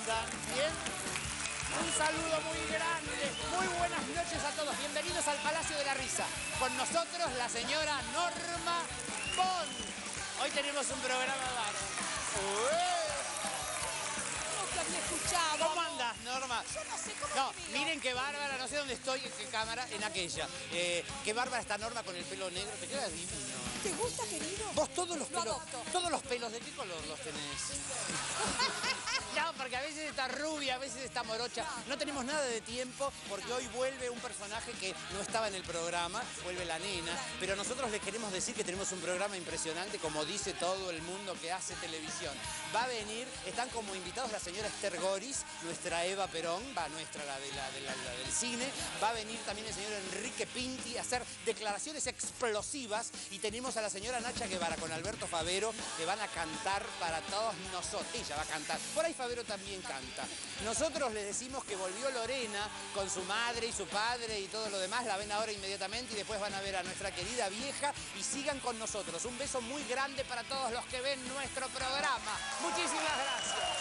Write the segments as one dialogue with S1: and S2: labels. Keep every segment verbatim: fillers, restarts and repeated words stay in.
S1: están? ¿Bien? Un saludo muy grande, muy buenas noches a todos. Bienvenidos al Palacio de la Risa. Con nosotros la señora Norma Pont. Hoy tenemos un programa bárbaro.
S2: Nunca había escuchado.
S1: ¿Cómo andas, Norma?
S2: Yo no sé cómo.
S1: No,
S2: te veo.
S1: miren qué bárbara, no sé dónde estoy, en qué cámara, en aquella. Eh, qué bárbara está Norma con el pelo negro, te queda divino.
S2: ¿Te gusta, querido?
S1: Vos todos los
S2: Lo
S1: pelos,
S2: adopto.
S1: todos los pelos, ¿de qué color los tenés? No, porque a veces está rubia, a veces está morocha. No tenemos nada de tiempo porque hoy vuelve un personaje que no estaba en el programa, vuelve la nena. Pero nosotros les queremos decir que tenemos un programa impresionante, como dice todo el mundo que hace televisión. Va a venir, están como invitados la señora Esther Goris, nuestra Eva Perón, va nuestra, la, de la, de la, la del cine. Va a venir también el señor Enrique Pinti a hacer declaraciones explosivas. Y tenemos a la señora Nacha Guevara con Alberto Favero, que van a cantar para todos nosotros. Ella va a cantar. Por ahí Favero también canta. Nosotros les decimos que volvió Lorena con su madre y su padre y todo lo demás. La ven ahora inmediatamente y después van a ver a nuestra querida vieja y sigan con nosotros. Un beso muy grande para todos los que ven nuestro programa. Muchísimas gracias.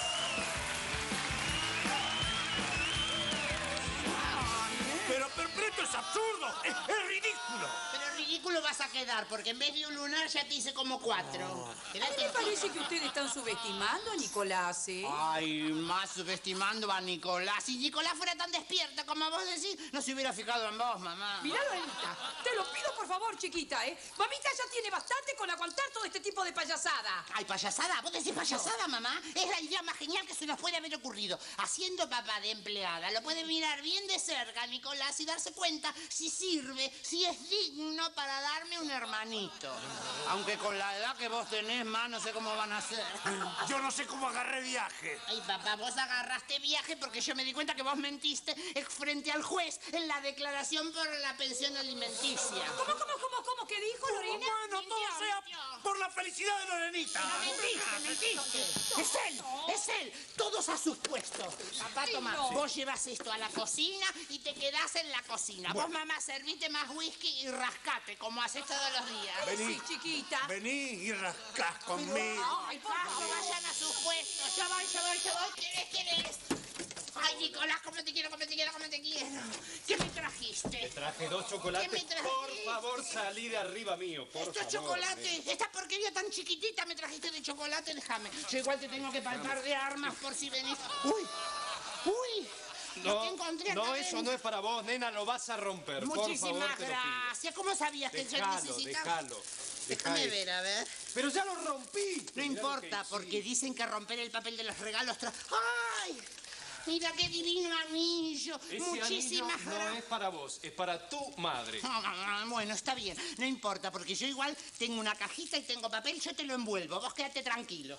S3: Pero, pero, pero esto es absurdo, es, es ridículo.
S4: Pero ridículo vas a quedar, porque en vez de un lunar ya te hice como cuatro.
S2: A
S4: Quédate
S2: mí me
S4: quieto.
S2: parece que ustedes están subestimando a Nicolás, ¿eh?
S4: Ay, más subestimando a Nicolás. Si Nicolás fuera tan despierto como vos decís, no se hubiera fijado en vos, mamá.
S2: Mirá, Lorenita, te lo pido por favor, chiquita, ¿eh? Mamita ya tiene bastante con aguantar todo este tipo de payasada.
S4: Ay, payasada, vos decís payasada, mamá. Es la idea más genial que se nos puede haber ocurrido. Haciendo papá de empleada, lo puede mirar bien de cerca, Nicolás, y darse cuenta si sirve, si es digno para darme un hermanito. Aunque con la edad que vos tenés, más no sé cómo van a hacer.
S3: Yo no sé cómo agarré viaje.
S4: Ay, papá, vos agarraste viaje porque yo me di cuenta que vos mentiste frente al juez en la declaración por la pensión alimenticia.
S2: ¿Cómo, cómo, cómo, cómo? ¿Qué dijo, Lorena?
S3: Bueno, todo
S4: Mintió,
S3: sea
S4: mintió.
S3: por la felicidad de Lorenita.
S4: No mentiste, mentiste. Es él, es él. Todos a sus puestos. Papá, toma,
S2: no.
S4: vos llevas esto a la cocina y te quedás en la cocina. Vos, mamá, servite más whisky y rascate, como haces todos los días.
S3: Vení.
S2: Sí, chiquita.
S3: Vení y rascás conmigo.
S4: Ay, por favor, vayan a sus puestos. Ya voy, ya voy, ya voy. ¿Qué ves, qué ves? Ay, Nicolás, cómo te quiero, cómo te quiero, cómo te quiero. ¿Qué me trajiste?
S5: Traje dos
S4: ¿Qué
S5: chocolates.
S4: me trajiste?
S5: Por favor, salí de arriba mío, por
S4: Estos
S5: favor.
S4: chocolates, esta porquería tan chiquitita me trajiste de chocolate, déjame. Yo igual te tengo que palpar de armas por si venís. ¡Uy! ¡Uy! Lo que
S5: No,
S4: encontré acá
S5: no, eso
S4: dentro.
S5: no es para vos, nena, lo vas a romper. por
S4: Muchísimas
S5: favor, te lo pido.
S4: gracias. ¿Cómo sabías que yo
S5: Déjalo,
S4: necesitaba?
S5: déjalo.
S4: Déjame
S5: Deja
S4: ver, a ver.
S5: Pero ya lo rompí.
S4: No importa, porque dicen que romper el papel de los regalos tra... ¡Ay! Mira qué divino anillo.
S5: Ese
S4: Muchísimas
S5: anillo no
S4: gracias.
S5: es para vos, es para tu madre.
S4: Ah, bueno, está bien. No importa, porque yo igual tengo una cajita y tengo papel, yo te lo envuelvo. Vos quédate tranquilo.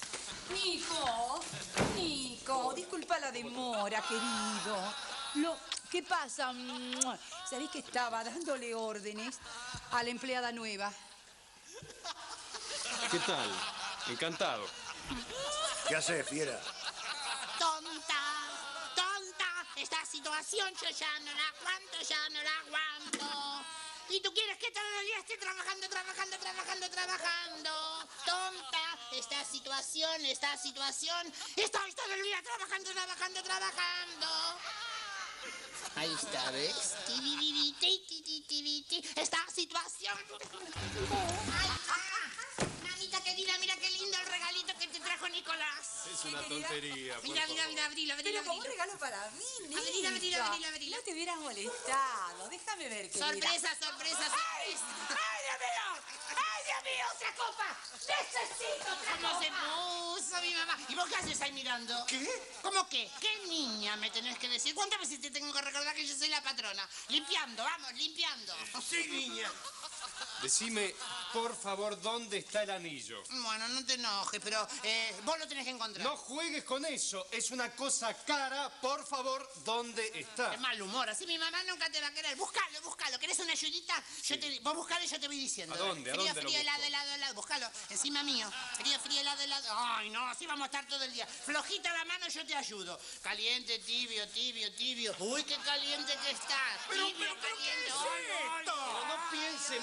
S2: Nico, Nico, disculpa la demora, querido. Lo, ¿qué pasa? ¿Sabés que estaba dándole órdenes a la empleada nueva?
S5: ¿Qué tal? Encantado.
S3: ¿Qué haces, fiera?
S4: ¡Tonta! ¡Tonta! Esta situación yo ya no la aguanto, ya no la aguanto. ¿Y tú quieres que todo el día esté trabajando, trabajando, trabajando, trabajando? ¡Tonta! Esta situación, esta situación... Estoy todo el día trabajando, trabajando, trabajando. Ahí está, ¿ves? Tiririti, tiririti, esta situación... ¡Ay, ah! Mamita querida, mira qué lindo el regalito que te trajo Nicolás.
S5: Es una tontería, por
S4: Mira, mira,
S5: favor.
S4: mira, abrilo, abrilo,
S2: Pero como un
S4: abrilo.
S2: regalo para mí, Nico.
S4: Abrilo, abrilo, abrilo, abrilo.
S2: No te hubieras molestado. Déjame ver, querida.
S4: Sorpresa, sorpresa, sorpresa.
S2: ¡Ay, Dios mío! ¡Ay, Dios mío! ¡Otra copa! ¡Necesito otra
S4: ¿Cómo
S2: copa!
S4: se puso mi mamá? ¿Y vos qué haces ahí mirando?
S3: ¿Qué?
S4: ¿Cómo qué? ¿Qué niña me tenés que decir? ¿Cuántas veces te tengo que recordar que yo soy la patrona? Limpiando, vamos, limpiando.
S3: Sí, niña.
S5: Decime, por favor, ¿dónde está el anillo?
S4: Bueno, no te enojes, pero eh, vos lo tenés que encontrar.
S5: No juegues con eso, es una cosa cara. Por favor, ¿dónde está?
S4: Qué mal humor, así mi mamá nunca te va a querer. Búscalo, búscalo. ¿Querés una ayudita? Yo te, vos buscalo y yo te voy diciendo.
S5: ¿A dónde? ¿A
S4: Frío,
S5: dónde lo
S4: frío,
S5: busco?
S4: helado, helado, helado. Búscalo, encima mío. Frío, frío, helado, helado. Ay, no, así vamos a estar todo el día. Flojita la mano, yo te ayudo. Caliente, tibio, tibio, tibio. Uy, qué caliente que está.
S3: Pero,
S4: Tibio,
S3: pero, pero, ¿qué
S4: caliente.
S3: es
S4: Ay, ay,
S3: esto?
S5: Pero no piense mal.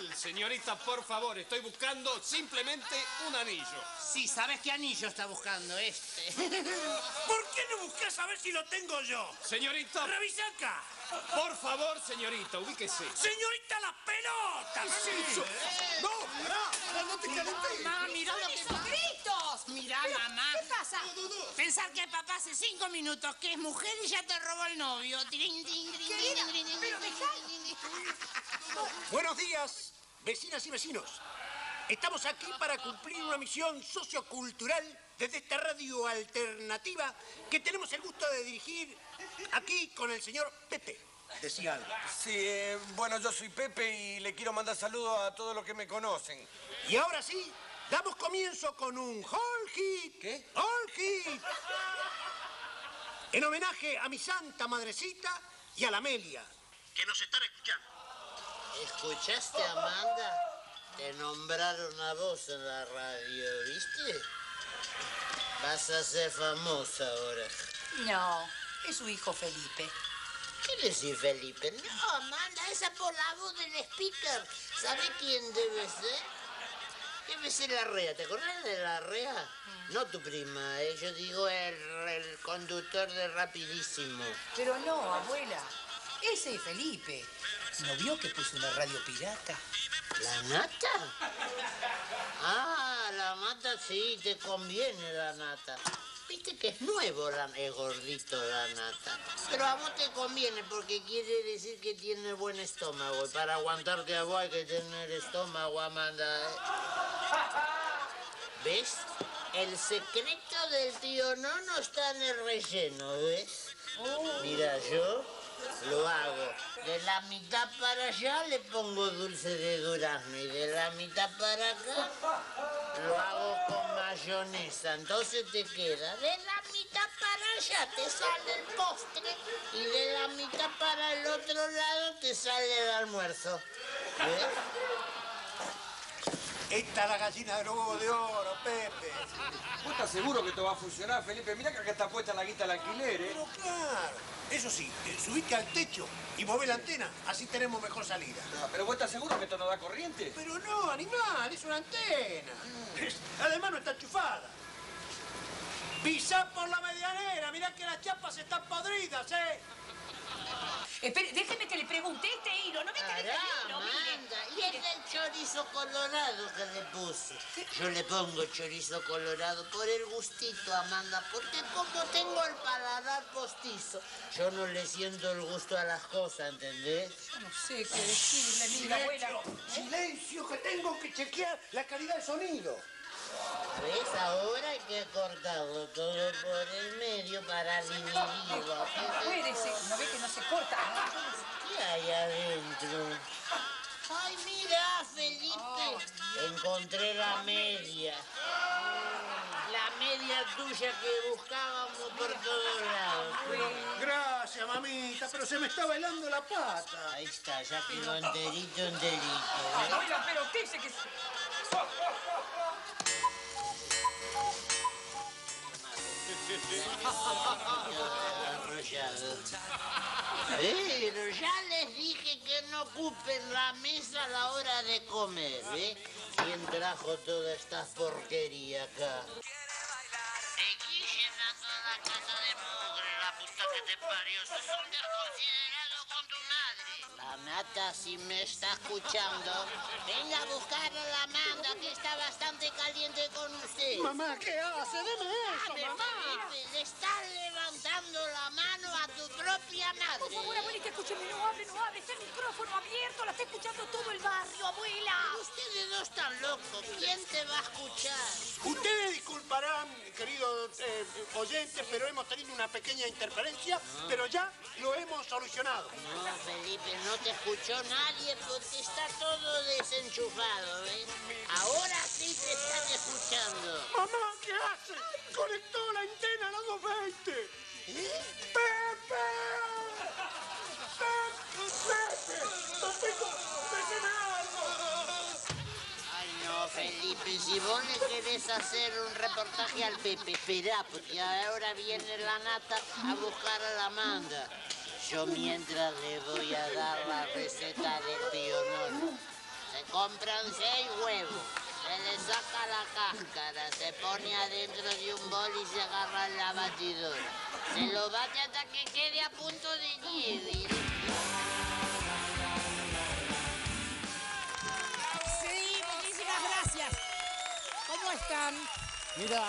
S5: mal, señorita, por favor. Estoy buscando simplemente un anillo.
S1: Sí, ¿sabes qué anillo está buscando este?
S3: ¿Por qué no buscas a ver si lo tengo yo?
S5: Señorita,
S3: Revisa acá.
S5: por favor, señorita, ubíquese.
S3: Señorita, las pelotas.
S5: ¿Qué es eso?
S3: No, pará, no te calenté.
S4: Mamá, mirá lo que
S2: ¡Esos gritos!
S4: Mirá, mamá.
S2: ¿Qué pasa?
S4: Pensar que papá hace cinco minutos que es mujer y ya te robó el novio. Trin, trin, trin,
S2: Querida,
S4: trin, trin, trin,
S2: pero
S4: trin,
S2: dejá-
S4: trin, trin.
S3: Buenos días, vecinas y vecinos. Estamos aquí para cumplir una misión sociocultural desde esta radio alternativa que tenemos el gusto de dirigir aquí con el señor Pepe. Decía algo.
S6: Sí, eh, bueno, yo soy Pepe y le quiero mandar saludos a todos los que me conocen.
S3: Y ahora sí, damos comienzo con un All Hit.
S6: ¿Qué?
S3: All Hit. En homenaje a mi santa madrecita y a la Amelia, que nos están escuchando.
S7: ¿Escuchaste, Amanda? Te nombraron a vos en la radio, ¿viste? Vas a ser famosa ahora.
S2: No, es su hijo Felipe.
S7: ¿Qué decís, Felipe? No,
S4: No, Amanda, esa por la voz del speaker.
S7: ¿sabe quién debe ser? Debe ser la Rea. ¿Te acordás de la Rea? No tu prima, eh, yo digo el, el conductor de Rapidísimo.
S2: Pero no, abuela. Ese es Felipe. ¿No vio que puso una radio pirata?
S7: ¿La nata? Ah, la nata sí, te conviene la nata. Viste que es nuevo, la, es gordito la nata. Pero a vos te conviene porque quiere decir que tiene buen estómago. Y para aguantarte a vos hay que tener estómago, Amanda. ¿eh? ¿Ves? El secreto del tío Nono está en el relleno, ¿ves? Mira, yo lo hago. De la mitad para allá le pongo dulce de durazno y de la mitad para acá lo hago con mayonesa. Entonces te queda de la mitad para allá te sale el postre y de la mitad para el otro lado te sale el almuerzo. ¿Ves?
S3: Esta es la gallina de huevo de oro, Pepe.
S6: ¿Vos estás seguro que esto va a funcionar, Felipe? Mirá que acá está puesta la guita del alquiler, ¿eh?
S3: Pero claro, eso sí, eh, subite al techo y mové la antena, así tenemos mejor salida.
S6: Ah, ¿pero vos estás seguro que esto no da corriente?
S3: Pero no, animal, es una antena. Es- Además no está enchufada. Pisá por la medianera, mirá que las chapas están podridas, ¿eh?
S2: Espere, déjeme que le pregunte este hilo. ¿No ve que deja el hilo? Mire.
S7: Amanda, y es el chorizo colorado que le puse. Yo le pongo chorizo colorado por el gustito, Amanda, porque como tengo el paladar postizo, yo no le siento el gusto a las cosas, ¿entendés?
S2: Yo no sé qué decirle, mira, abuela.
S3: Silencio, silencio, que tengo que chequear la calidad del sonido.
S7: ¿Ves? Ahora hay que cortarlo todo por el medio para dividirlo.
S2: Puede ser, ¿no ve que no se corta?
S7: ¿Qué hay adentro? Ay, mira, Felipe. Encontré la media. La media tuya que buscábamos por todos lados.
S3: Gracias, mamita, pero se me está bailando la pata.
S7: Ahí está, ya quedó enterito, enterito. ¿eh?
S2: Abuela, pero usted dice que...
S7: Arrollado. Pero ya les dije que no ocupen la mesa a la hora de comer, ¿eh? ¿Quién trajo toda esta porquería acá? Aquí llenando la casa de mugre, la puta que te parió. Sos un desconsiderado con tu madre. La nata, si me está escuchando, venga a buscar a la Amanda, que está bastante caliente con usted.
S3: Mamá, ¿qué hace? Deme eso,
S7: Felipe,
S3: mamá.
S7: le estás levantando la mano a tu propia madre.
S2: Por favor, abuelita, escúcheme, no hable, no hable. Está el micrófono abierto, la está escuchando todo el barrio, abuela.
S7: Ustedes no están locos. ¿Quién te va a escuchar?
S3: Ustedes disculparán, queridos eh, oyentes, pero hemos tenido una pequeña interferencia, pero ya lo hemos solucionado.
S7: No, Felipe, no te escuchó nadie porque está todo desenchufado, ¿ves? Ahora sí te están escuchando.
S3: Mamá, ¿qué hace? Conectó la antena a la doscientos veinte. ¡Pepe! ¡Pepe! ¡Pepe! ¡Papito, déjeme algo!
S7: Ay, no, Felipe, si vos le querés hacer un reportaje al Pepe, esperá, porque ahora viene la nata a buscar a la Amanda. Yo mientras le voy a dar la receta del tío Nono. Se compran seis huevos, se le saca la cáscara, se pone adentro de un bol y se agarra en la batidora. Se lo bate hasta que quede a punto de nieve.
S1: Sí, muchísimas gracias. ¿Cómo están? Mira.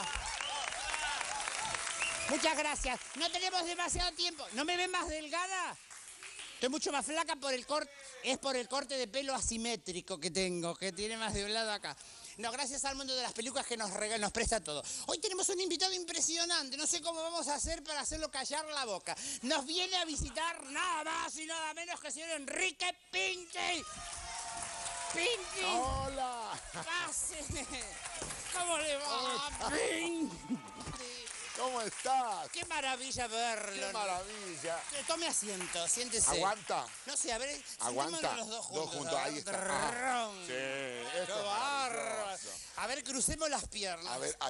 S1: Muchas gracias. No tenemos demasiado tiempo. ¿No me ven más delgada? Estoy mucho más flaca por el corte. Es por el corte de pelo asimétrico que tengo, que tiene más de un lado acá. No, gracias al mundo de las pelucas que nos, regala, nos presta todo. Hoy tenemos un invitado impresionante. No sé cómo vamos a hacer para hacerlo callar la boca. Nos viene a visitar nada más y nada menos que el señor Enrique Pinti. ¡Pinti!
S8: ¡Hola!
S1: ¡Pase! ¿Cómo le va, Pinti?
S8: ¿Cómo estás?
S1: ¡Qué maravilla verlo!
S8: ¡Qué maravilla!
S1: Tome asiento, siéntese.
S8: ¿Aguanta?
S1: No sé, a ver,
S8: ¿Aguanta?
S1: los dos juntos.
S8: Dos juntos, ahí está. Ah, sí,
S1: ¡Qué
S8: esto es
S1: bárbaro!
S8: maravilloso.
S1: A ver, crucemos las piernas.
S8: A ver, ahí.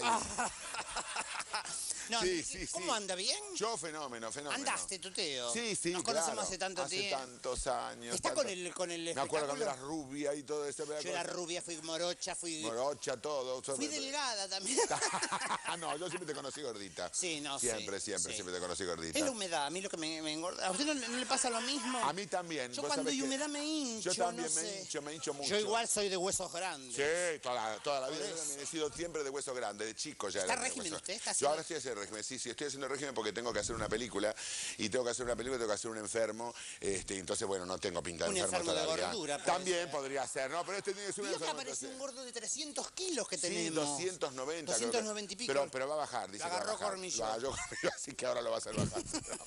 S1: No,
S8: Sí, sí,
S1: ¿cómo
S8: sí.
S1: anda? ¿Bien?
S8: Yo fenómeno, fenómeno.
S1: ¿Andaste, tuteo?
S8: Sí, sí,
S1: Nos conocemos
S8: claro.
S1: hace tanto
S8: hace
S1: tiempo.
S8: tantos años.
S1: ¿Está
S8: tanto-
S1: con el, con el
S8: Me acuerdo cuando
S1: espectáculo?
S8: eras rubia y todo eso.
S1: Yo era rubia, fui morocha, fui...
S8: Morocha, todo.
S1: Fui delgada también.
S8: No, yo siempre te conocí gordita.
S1: Sí, no, sí,
S8: Siempre, siempre,
S1: sí.
S8: siempre te conocí gordita.
S1: Es la humedad, a mí lo que me, me engorda. ¿A usted no, no le pasa lo mismo?
S8: A mí también.
S1: Yo
S8: vos
S1: cuando
S8: sabés
S1: hay
S8: que-
S1: humedad me hincho,
S8: Yo también
S1: no
S8: me
S1: sé.
S8: hincho, me hincho mucho.
S1: Yo igual soy de huesos grandes.
S8: Sí, toda la, toda la vida.
S1: Por
S8: Yo
S1: eso.
S8: también he sido siempre de hueso grande, de chico ya.
S1: ¿Está
S8: era de
S1: régimen
S8: hueso.
S1: usted? ¿Está
S8: Yo
S1: haciendo-
S8: ahora estoy haciendo régimen, sí, sí, estoy haciendo régimen porque tengo que hacer una película y tengo que hacer una película y tengo que hacer un enfermo. Este, entonces, bueno, no tengo pinta de
S1: Un
S8: enfermo,
S1: enfermo de
S8: todavía.
S1: gordura, puede
S8: También
S1: ser.
S8: podría ser, no, pero este tiene que ser un
S1: Vio que
S8: enfermo.
S1: apareció un
S8: entonces-
S1: gordo de trescientos kilos que
S8: Sí,
S1: tenemos.
S8: doscientos noventa. creo que-
S1: doscientos noventa y pico.
S8: Pero, pero va a bajar, dice
S1: Lo
S8: que va a
S1: agarró
S8: bajar.
S1: Cormillot.
S8: Lo agarró Cormillot, así que ahora lo va a hacer bajar.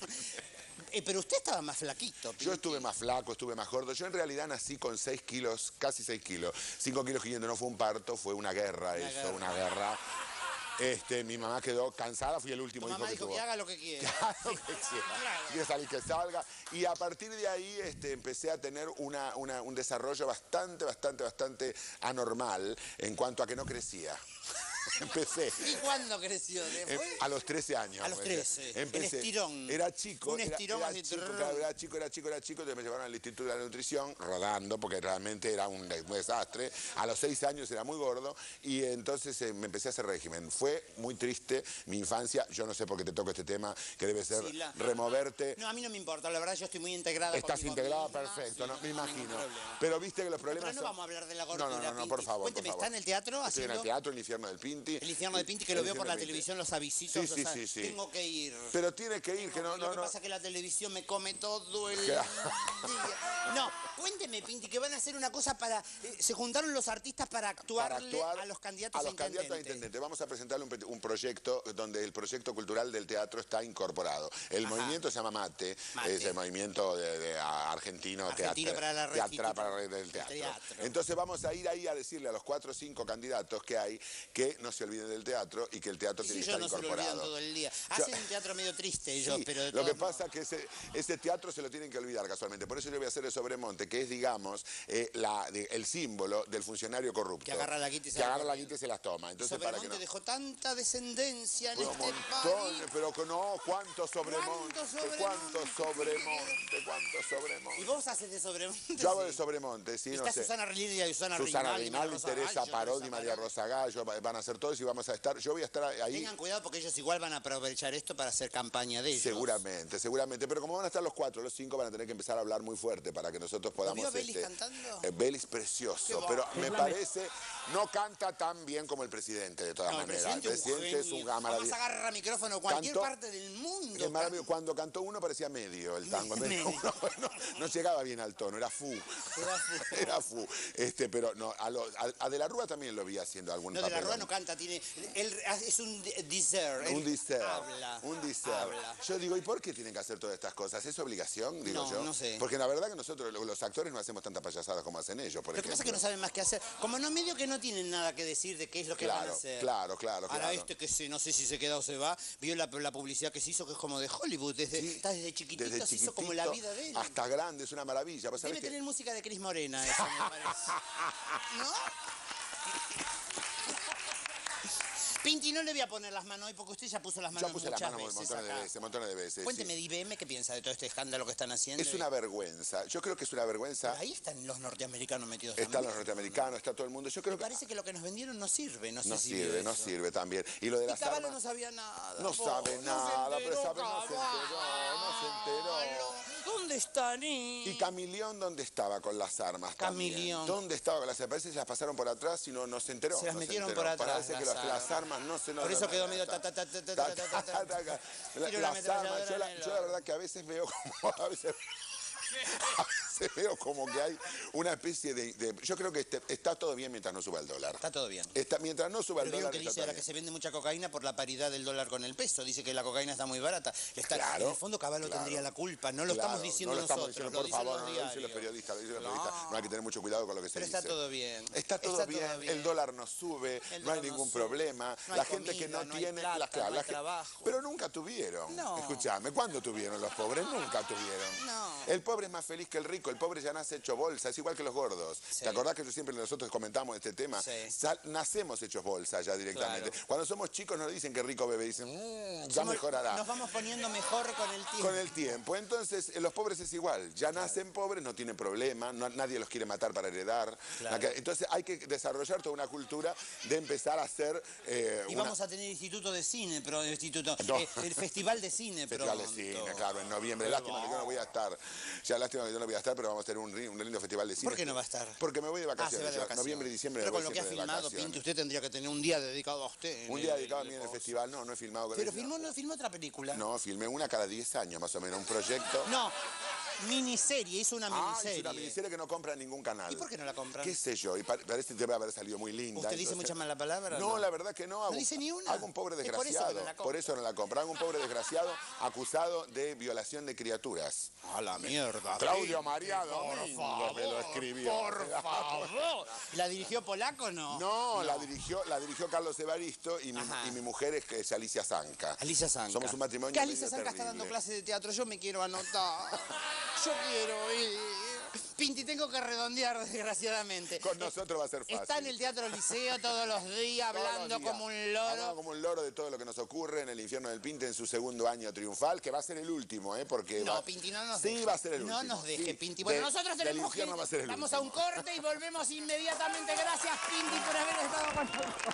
S1: Eh, pero usted estaba más flaquito.
S8: Yo
S1: Pinti.
S8: estuve más flaco, estuve más gordo. Yo en realidad nací con seis kilos, casi seis kilos. cinco kilos quinientos, no fue un parto, fue una guerra
S1: Una
S8: eso,
S1: guerra.
S8: una guerra. Este, mi mamá quedó cansada, fui el último
S1: Tu
S8: hijo
S1: mamá
S8: que
S1: dijo
S8: tuvo.
S1: que haga lo que quiera.
S8: Claro que sí.
S1: Claro.
S8: Quiere salir que salga. Y a partir de ahí este, empecé a tener una, una- un desarrollo bastante, bastante, bastante anormal en cuanto a que no crecía. Empecé.
S1: ¿Y cuándo creció? ¿Le
S8: Em-
S1: fue?
S8: A los trece años.
S1: A los trece.
S8: Empecé.
S1: El estirón.
S8: Era chico.
S1: Un
S8: era-
S1: estirón
S8: era,
S1: así,
S8: chico,
S1: trrr.
S8: claro, era chico, era chico, era chico. Entonces me llevaron al Instituto de la Nutrición, rodando, porque realmente era un, un desastre. A los seis años era muy gordo y entonces eh, me empecé a hacer régimen. Fue muy triste mi infancia. Yo no sé por qué te toco este tema, que debe ser
S1: Sí, la-
S8: removerte.
S1: No, a mí no me importa. La verdad, yo estoy muy integrada
S8: Estás
S1: conmigo
S8: integrada,
S1: misma.
S8: perfecto,
S1: Sí,
S8: no, me
S1: ningún
S8: imagino.
S1: problema.
S8: Pero viste que los problemas
S1: Pero no
S8: son-
S1: vamos a hablar de la
S8: No,
S1: gordura,
S8: no, no, no,
S1: Pinti.
S8: por favor,
S1: Cuénteme,
S8: por favor.
S1: ¿está en el teatro
S8: Estoy en el
S1: haciendo-
S8: teatro, el infierno del Pinti.
S1: El infierno de Pinti, que lo
S8: El
S1: veo por la
S8: infierno del Pinti.
S1: televisión, los avisitos.
S8: Sí,
S1: o
S8: sí,
S1: sea,
S8: sí, sí.
S1: Tengo que ir.
S8: Pero tiene que ir, que no,
S1: lo
S8: no,
S1: que
S8: no.
S1: pasa es que la televisión me come todo el
S8: Claro.
S1: día. No, cuénteme, Pinti, que van a hacer una cosa para... eh, se juntaron los artistas para actuarle
S8: Para actuar
S1: a los candidatos
S8: a los
S1: a
S8: candidatos a
S1: intendente.
S8: intendente. Vamos a presentarle un, pe- un proyecto donde el proyecto cultural del teatro está incorporado. El
S1: Ajá.
S8: movimiento se llama MATE,
S1: Mate.
S8: es el movimiento de, de- a- argentino,
S1: Argentino
S8: teatro-
S1: para la
S8: teatra para la red
S1: restitución
S8: del teatro.
S1: teatro.
S8: Entonces vamos a ir ahí a decirle a los cuatro o cinco candidatos que hay que no se olviden del teatro y que el teatro
S1: Y
S8: tiene
S1: si
S8: que
S1: ellos
S8: estar
S1: no se lo olvidan
S8: incorporado.
S1: todo el día.
S8: Yo-
S1: Hacen un teatro medio triste ellos,
S8: Sí,
S1: pero de
S8: lo que
S1: todos modos.
S8: pasa es que ese, ese teatro se lo tienen que olvidar casualmente. Por eso yo voy a hacer el Sobremonte, que es, digamos, eh, la, de- el símbolo del funcionario corrupto.
S1: Que agarra la guita y se
S8: Que
S1: la
S8: agarra la
S1: come.
S8: guita y se las toma. Entonces, para que
S1: Sobremonte
S8: no...
S1: dejó tanta descendencia en
S8: Pero
S1: este
S8: montones,
S1: país.
S8: pero que no, ¿cuánto Sobremonte?
S1: ¿Cuánto Sobremonte?
S8: ¿Cuánto Sobremonte? ¿Cuánto
S1: Y
S8: Sobremonte?
S1: vos haces de Sobremonte.
S8: Yo hago
S1: sí.
S8: de Sobremonte, sí, no
S1: Está
S8: sé.
S1: Susana Rilli y Susana,
S8: Susana
S1: Rinaldi,
S8: Rinaldi,
S1: Rosa
S8: Teresa
S1: Gallo,
S8: Parodi,
S1: Teresa
S8: María
S1: Parodi.
S8: Rosa Gallo, va- van a hacer todos y vamos a estar, yo voy a estar ahí.
S1: Tengan cuidado porque ellos igual van a aprovechar esto para hacer campaña de ellos.
S8: Seguramente, seguramente. Pero como van a estar los cuatro, los cinco van a tener que empezar a hablar muy fuerte para que nosotros podamos...
S1: vio a Belis
S8: este,
S1: cantando?
S8: eh, Belis
S1: Qué
S8: precioso,
S1: va.
S8: pero me parece, no canta tan bien como el presidente, de todas
S1: No, el
S8: maneras.
S1: presidente,
S8: El presidente
S1: un
S8: es un
S1: genio.
S8: gama
S1: Además agarra micrófono en cualquier
S8: Cantó-
S1: parte del mundo.
S8: Es maravilloso. Cuando cantó uno parecía medio el tango.
S1: Medio.
S8: Uno, no, no llegaba bien al tono, era fu.
S1: Era fu.
S8: Era fu. Este, pero no, a, lo- a- a De la Rúa también lo vi haciendo algún
S1: No, de la
S8: papel.
S1: Rúa no canta, tiene... Él es un dessert.
S8: Un
S1: él
S8: dessert.
S1: Habla.
S8: Un dessert.
S1: Habla.
S8: Yo digo, ¿y por qué tienen que hacer todas estas cosas? ¿Es obligación? Digo
S1: No,
S8: yo.
S1: no sé.
S8: Porque la verdad que nosotros, lo- los actores, no hacemos tantas payasadas como hacen ellos, por
S1: Lo que
S8: ejemplo.
S1: pasa es que no saben más qué hacer. Como no medio que no tienen nada que decir de qué es lo que van a
S8: Claro,
S1: hacer.
S8: claro, claro,
S1: Ahora
S8: claro.
S1: este que se, no sé si se queda o se va, vio la, la publicidad que se hizo que es como de Hollywood. Desde,
S8: Sí,
S1: está desde chiquitito,
S8: desde
S1: se hizo
S8: chiquitito
S1: como la vida de él.
S8: hasta grande, es una maravilla. ¿Vos sabés
S1: Debe
S8: que-
S1: tener música de Cris Morena, eso me parece. ¿No? Pinti, no le voy a poner las manos hoy porque usted ya puso las manos
S8: Yo puse
S1: muchas
S8: las manos
S1: veces
S8: montones de
S1: acá.
S8: veces, montones de veces.
S1: Cuénteme,
S8: sí.
S1: I B M, ¿qué piensa de todo este escándalo que están haciendo?
S8: Es una vergüenza. Yo creo que es una vergüenza.
S1: Pero ahí están los norteamericanos metidos
S8: Están
S1: también.
S8: los norteamericanos, está todo el mundo. Yo creo
S1: Me
S8: que
S1: parece que lo que nos vendieron no sirve, no sé
S8: no
S1: si
S8: sirve,
S1: vio
S8: no
S1: eso.
S8: sirve también. Y lo de
S1: Y
S8: las
S1: Caballo
S8: armas
S1: no sabía nada.
S8: no
S1: po,
S8: sabe
S1: no
S8: nada,
S1: se
S8: pero
S1: enteró,
S8: sabe, no se enteró, no se enteró.
S1: Caballo. ¿Dónde están?
S8: Y Camilión, ¿dónde estaba con las armas? también?
S1: Camilión.
S8: ¿Dónde estaba con las armas? Parece que se las pasaron por atrás y no, no se enteró.
S1: Se las
S8: no
S1: metieron
S8: enteró.
S1: por atrás,
S8: Parece que
S1: las
S8: las, las
S1: armas.
S8: armas no se... No,
S1: Por
S8: no,
S1: eso
S8: no,
S1: quedó
S8: no,
S1: medio
S8: ta-
S1: ta, ta, ta, ta,
S8: ta-
S1: ta, ta, ta, ta.
S8: ta-
S1: Tiro la
S8: Las armas,
S1: ametralladora
S8: yo
S1: en
S8: la,
S1: el
S8: yo la verdad que a veces veo como... A veces, a veces veo como que hay una especie de... de- yo creo que este- está todo bien mientras no suba el dólar.
S1: Está todo bien.
S8: Está, mientras no suba el
S1: Pero vieron
S8: dólar
S1: que
S8: está
S1: dice
S8: todo
S1: ahora
S8: bien.
S1: que se vende mucha cocaína por la paridad del dólar con el peso. Dice que la cocaína está muy barata. Está,
S8: Claro,
S1: en el fondo Caballo
S8: claro.
S1: tendría la culpa. No lo
S8: Claro,
S1: estamos diciendo
S8: no lo estamos
S1: nosotros.
S8: diciendo,
S1: lo
S8: por
S1: dicen
S8: favor,
S1: los
S8: no lo dicen los
S1: diarios.
S8: periodistas, lo dicen los
S1: No.
S8: periodistas. No hay que tener mucho cuidado con lo que se
S1: Pero
S8: dice.
S1: está todo bien.
S8: Está todo,
S1: Está
S8: bien,
S1: todo bien.
S8: el dólar no sube,
S1: El
S8: no hay
S1: dólar no
S8: ningún
S1: sube.
S8: problema.
S1: No hay
S8: la gente que
S1: comida,
S8: no,
S1: no hay
S8: tiene...
S1: plata,
S8: la, claro,
S1: no hay
S8: la gen-
S1: trabajo.
S8: Pero nunca tuvieron.
S1: No.
S8: Escuchame, ¿cuándo tuvieron los pobres? Nunca tuvieron.
S1: No.
S8: El pobre es más feliz que el rico, el pobre ya nace hecho bolsa, es igual que los gordos.
S1: Sí.
S8: ¿Te acordás que yo siempre nosotros comentamos este tema?
S1: Sí.
S8: Sal- nacemos hechos bolsa ya directamente.
S1: Claro.
S8: Cuando somos chicos nos dicen que rico bebé, dicen, "Mm, ya
S1: Somos-
S8: mejorará.
S1: Nos vamos poniendo mejor con el tiempo.
S8: Con el tiempo. Entonces, eh, los pobres es igual. Ya nacen pobres, no tienen problema, no- nadie los quiere matar para heredar.
S1: Claro.
S8: Acá- Entonces, hay que desarrollar toda una cultura de empezar a hacer... eh,
S1: Y
S8: una-
S1: vamos a tener instituto de cine, pero instituto,
S8: No.
S1: eh, el festival de cine
S8: Festival de
S1: pronto.
S8: cine, claro, en noviembre. Lástima que yo no voy a estar. Ya lástima que yo no voy a estar, pero vamos a tener un, ri- un lindo festival de cine.
S1: ¿Por qué no va a estar?
S8: Porque me voy de
S1: Ah, se
S8: vacaciones.
S1: va de
S8: Yo
S1: vacaciones.
S8: Noviembre y diciembre
S1: Pero
S8: me
S1: con
S8: voy
S1: lo que ha
S8: siempre de
S1: filmado,
S8: vacaciones.
S1: Pinto, usted tendría que tener un día dedicado a usted. en
S8: Un
S1: el-
S8: día dedicado a
S1: el
S8: mí en el
S1: negocio.
S8: festival, no, no he filmado. con
S1: Pero
S8: el-
S1: filmó, no filmó otra película.
S8: No, filmé una cada diez años más o menos, un proyecto.
S1: No, miniserie, hizo una
S8: Ah,
S1: miniserie.
S8: es una miniserie que no compra ningún canal.
S1: ¿Y por qué no la compran?
S8: ¿Qué sé yo? Y pa- parece que debe haber salido muy linda.
S1: ¿Usted dice
S8: entonces-
S1: mucha mala palabra?
S8: No, la verdad que no. Hago,
S1: dice ni una.
S8: Hago un pobre
S1: Es por eso que
S8: desgraciado.
S1: no la compra.
S8: Por eso no la compro. Hago un pobre desgraciado acusado de violación de criaturas.
S1: A la mierda.
S8: Claudio María Domingo me lo escribió.
S1: Por favor. ¿La dirigió Polaco no?
S8: No, La, dirigió, la dirigió Carlos Evaristo y mi,
S1: Ajá.
S8: y mi mujer es, que es Alicia Zanca.
S1: Alicia Zanca.
S8: Somos un matrimonio
S1: Que Alicia
S8: medio
S1: Zanca está dando
S8: terrible.
S1: clases de teatro. Yo me quiero anotar. Yo quiero ir. Pinti, tengo que redondear, desgraciadamente.
S8: Con nosotros va a ser fácil.
S1: Está en el Teatro Liceo todos los días,
S8: Todos los
S1: hablando
S8: días.
S1: como un loro.
S8: Hablando como un loro de todo lo que nos ocurre en el infierno del Pinte en su segundo año triunfal, que va a ser el último, ¿eh? Porque
S1: No,
S8: va-
S1: Pinti, no nos
S8: Sí,
S1: deje.
S8: va a ser el
S1: No
S8: último.
S1: nos deje,
S8: sí.
S1: Pinti. Bueno,
S8: De-
S1: nosotros
S8: del
S1: tenemos que
S8: infierno va a ser el
S1: vamos a un
S8: último.
S1: corte y volvemos inmediatamente. Gracias, Pinti, por haber estado con nosotros.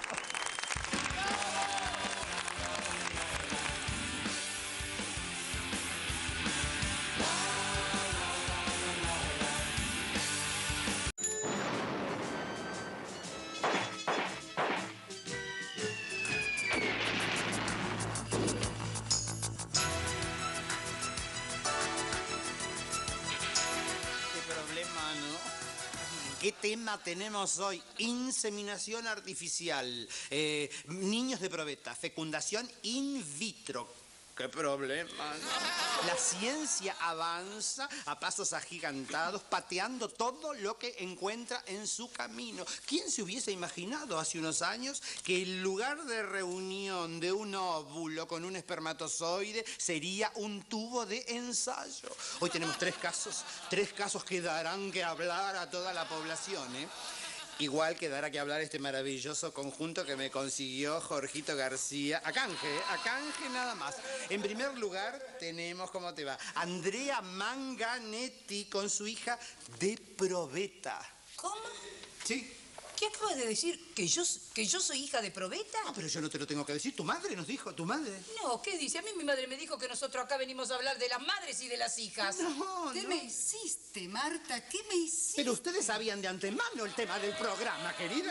S1: Qué problema, ¿no? ¿Qué tema tenemos hoy? Inseminación artificial, eh, niños de probeta, fecundación in vitro. ¿Qué problema, no? La ciencia avanza a pasos agigantados, pateando todo lo que encuentra en su camino. ¿Quién se hubiese imaginado hace unos años que el lugar de reunión de un óvulo con un espermatozoide sería un tubo de ensayo? Hoy tenemos tres casos, tres casos que darán que hablar a toda la población, ¿eh? Igual que dará que hablar este maravilloso conjunto que me consiguió Jorgito García. A canje, ¿eh? A canje nada más. En primer lugar tenemos, ¿cómo te va? Andrea Manganetti con su hija de probeta.
S2: ¿Cómo?
S1: ¿Sí?
S2: ¿Qué acabas de decir? ¿Que yo, que yo soy hija de probeta?
S1: Ah, pero yo no te lo tengo que decir. Tu madre nos dijo, tu madre.
S2: No, ¿qué dice? A mí mi madre me dijo que nosotros acá venimos a hablar de las madres y de las hijas.
S1: No,
S9: ¿Qué
S1: no.
S9: me hiciste, Marta? ¿Qué me hiciste?
S1: Pero ustedes sabían de antemano el tema del programa, querida.